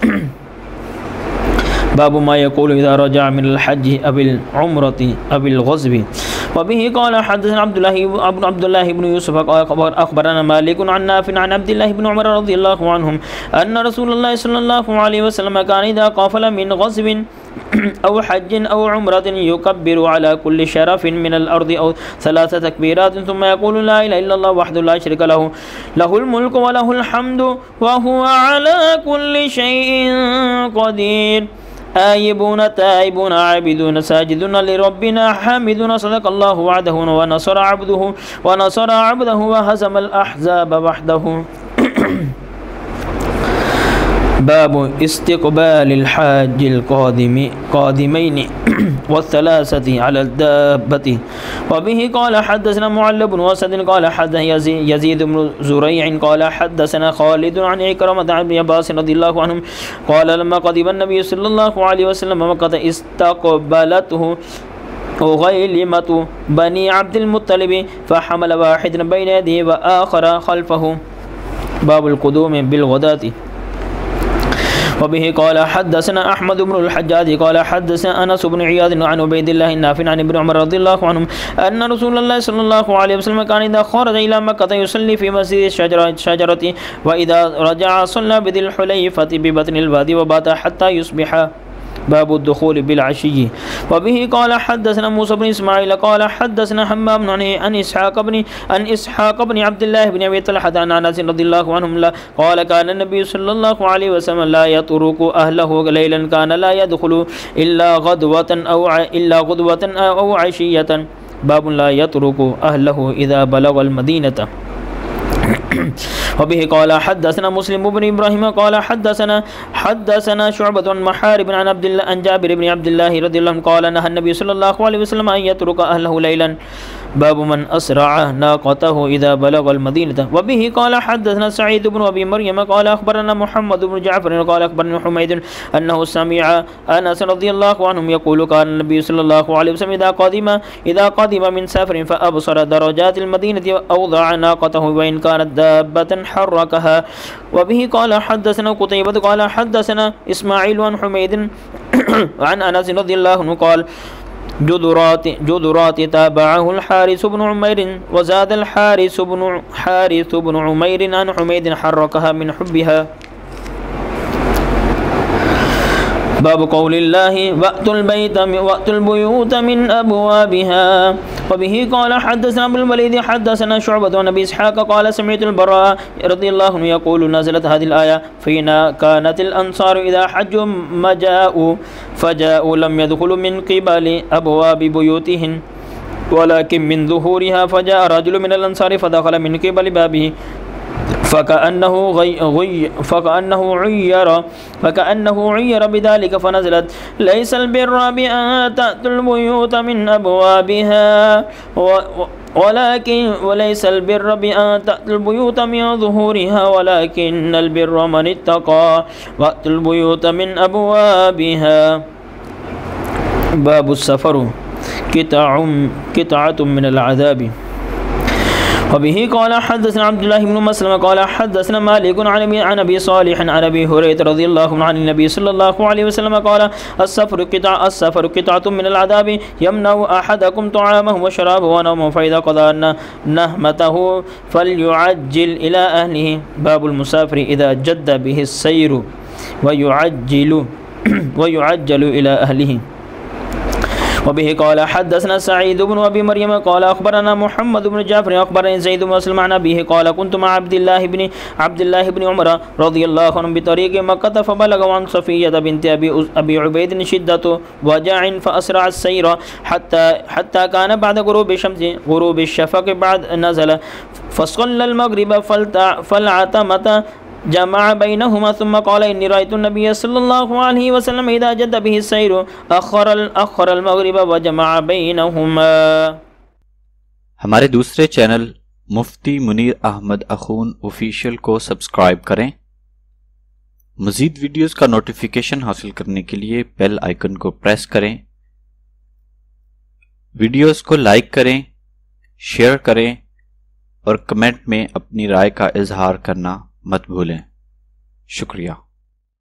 S3: باب ما يقول إذا رجع من الحج أو العمرة أو الغزو. وبه قال حدثنا عبد الله بن يوسف أخبرنا مالك عن نافع عن عبد الله بن عمر رضي الله عنهم أن رسول الله صلى الله عليه وسلم كان إذا قافل من غزو أو حج أو عمرة يكبر على كل شرف من الأرض أو 3 تكبيرات ثم يقول لا إله إلا الله وحده لا شريك له له الملك وله الحمد وهو على كل شيء قدير آيبون تائبون عابدون ساجدون لربنا حامدون صدق الله وعده ونصر عبده وهزم الأحزاب وحده. बाब इस्तिक़बालिल हाजिल क़ादिमैनि वस्सलासति अला दाब्बति वबिही क़ाल हद्दसना मुअल्ल बिन वसद क़ाल हद्दसना यज़ीद बिन ज़ुरैअ क़ाल हद्दसना ख़ालिद अन इक्रमा अन अब्बास रज़ियल्लाहु अन्हु क़ाल लम्मा क़दिमा नबी सल्लल्लाहु अलैहि वसल्लम मक्का इस्तक़बलतहु उग़ैलिमतु बनी अब्दुल मुत्तलिब फ़हमल वाहिदन बैन यदैहि व आख़र ख़ल्फ़हु। बाबुल क़ुदूम बिल ग़दाति वबिही क़ाल हद्दसना अहमद बिन अल-हज्जाज क़ाल हद्दसना अनस बिन इयाद अन उबैदिल्लाह नाफ़ि अन इब्न उमर रज़ियल्लाहु अन्हुम अन्न रसूलुल्लाह सल्लल्लाहु अलैहि वसल्लम कान इज़ा ख़रज इला मक्का युसल्ली फ़ी मस्जिद शजरति व इज़ा रजअ सल्ला बिदिल हुलैफ़ति बिबत्निल वादी व बाता हत्ता युस्बिहा। बाबु दुख़ूल बिल अशिय्यि वबिही क़ाल हद्दसना मूसा बिन इस्माईल क़ाल हद्दसना हम्माम अन इसहाक़ बिन अब्दुल्लाह बिन अबी तलहा अन अनस रज़ियल्लाहु अन्हु क़ाल कान नबी सल्लल्लाहु अलैहि वसल्लम ला यतरुकु अहलहु लैलन कान ला यदख़ुलु इल्ला ग़दवतन औ अशिय्यतन। बाब ला यतरुकु अहलहु इज़ा बलगल मदीनता वबिही क़ाल हद्दसना मुस्लिम बिन इब्राहीम क़ाल हद्दसना शुअबा अन महारिब अन अब्दुल्लाह अन जाबिर बिन अब्दुल्लाह रज़ियल्लाहु अन्हु क़ाल नहा नबी सल्लल्लाहु अलैहि वसल्लम अन यतरुक अहलहु लैलन। बाब मन असरअ नाक़तहु इज़ा बलगल मदीनता वबिही क़ाल हद्दसना सईद बिन अबी मरियम क़ाल अख़बरना मुहम्मद बिन जअफ़र क़ाल अख़बरना हुमैद अन्नहु समिअ अनस रज़ियल्लाहु अन्हु यक़ूलु कान नबी सल्लल्लाहु अलैहि वसल्लम इज़ा क़दिम मिन सफ़रिन फ़अबसर दरजातिल मदीनति अवज़अ नाक़तहु व इन कानत दाब्बतन हर्रकहा। वबिही क़ाल हद्दसना क़ुतैबा क़ाल हद्दसना इस्माईल अन हुमैद अन अनस रज़ियल्लाहु अन्हु क़ाल जुदुरात ताबअहुल हारिस बिन उमैर व ज़ादल हारिस बिन उमैर अन हुमैद हर्रकहा मिन हुब्बिहा। बाब कौलिल्लाहि वअतुल बुयूत मिन अबवाबिहा वबिही क़ाल हद्दसना अबुल वलीद हद्दसना शुअबा अन अबी इसहाक़ क़ाल समिअतुल बरा रज़ियल्लाहु अन्हु यक़ूलु नज़लत हाज़िहिल आया फ़ीना कानतिल अंसारु इज़ा हज्जु मजाउ फ़जाउ लम यदख़ुलु मिन क़िबलि अबवाबि बुयूतिहिम वलाकिन मिन ज़ुहूरिहा फ़जाअ रजुलुन मिनल अंसारि फ़दख़ल मिन क़िबलि बाबिहि फ़कअन्नहु उय्यर बिज़ालिका फ़नज़लत लैसल बिर्र बिअन तअतुल बुयूत मिन अबवाबिहा वलैसल बिर्र बिअन तअतुल बुयूत मिन ज़ुहूरिहा वलाकिन्नल बिर्र मन इत्तक़ा वअतुल बुयूत मिन अबवाबिहा। बाबुस सफ़रु क़ितअतुम मिनल अज़ाबि वबिही क़ाल हद्दसना अब्दुल्लाह इब्न मस्लम क़ाल हद्दसना मालिक अन अबी सालिह अन अबी हुरैरा रज़ियल्लाहु अन्हु अन नबी सल्लल्लाहु अलैहि वसल्लम क़ाल अस्सफ़रु क़ितअतुम मिनल अज़ाबि यमनउ अहदकुम तआमहु व शराबहु व नौमहु फ़इज़ा क़ज़ा नहमतहु फ़लयुअज्जिल इला अहलिहि। बाबुल मुसाफ़िरि इज़ा जद्द बिहि सैरु व युअज्जलु इला अहलिहि वबिही क़ाल हद्दसना सईद बिन अबी मरियम क़ाल अख़बरना मुहम्मद बिन जअफ़र अख़बरनी ज़ैद बिन अस्लम अन अबीहि क़ाल कुन्तु मअ अब्दिल्लाह बिन उमर रज़ियल्लाहु अन्हु बितरीक़ मक्का फ़बलग़ अन सफ़िय्यत बिन्त अबी उबैद शिद्दतु वजअ फ़अस्रअ अस्सैर हत्ता कान बअद ग़ुरूबि शफ़क़ बाद नज़ल फ़सल्लल मग़रिब फ़लअतमत जमा बैनहुमा सुम्मा क़ाल इन्नी रअयतु नबिय्य सल्लल्लाहु अलैहि वसल्लम इज़ा जद्द बिहि सैरु अख़रल मग़रिब व जमा बैनहुमा।
S2: हमारे दूसरे चैनल मुफ्ती मुनीर अहमद अख़ून ऑफिशियल को सब्सक्राइब करें। मज़ीद वीडियोस का नोटिफिकेशन हासिल करने के लिए बेल आइकन को प्रेस करें। वीडियोस को लाइक करें, शेयर करें और कमेंट में अपनी राय का इजहार करना मत भूलें। शुक्रिया।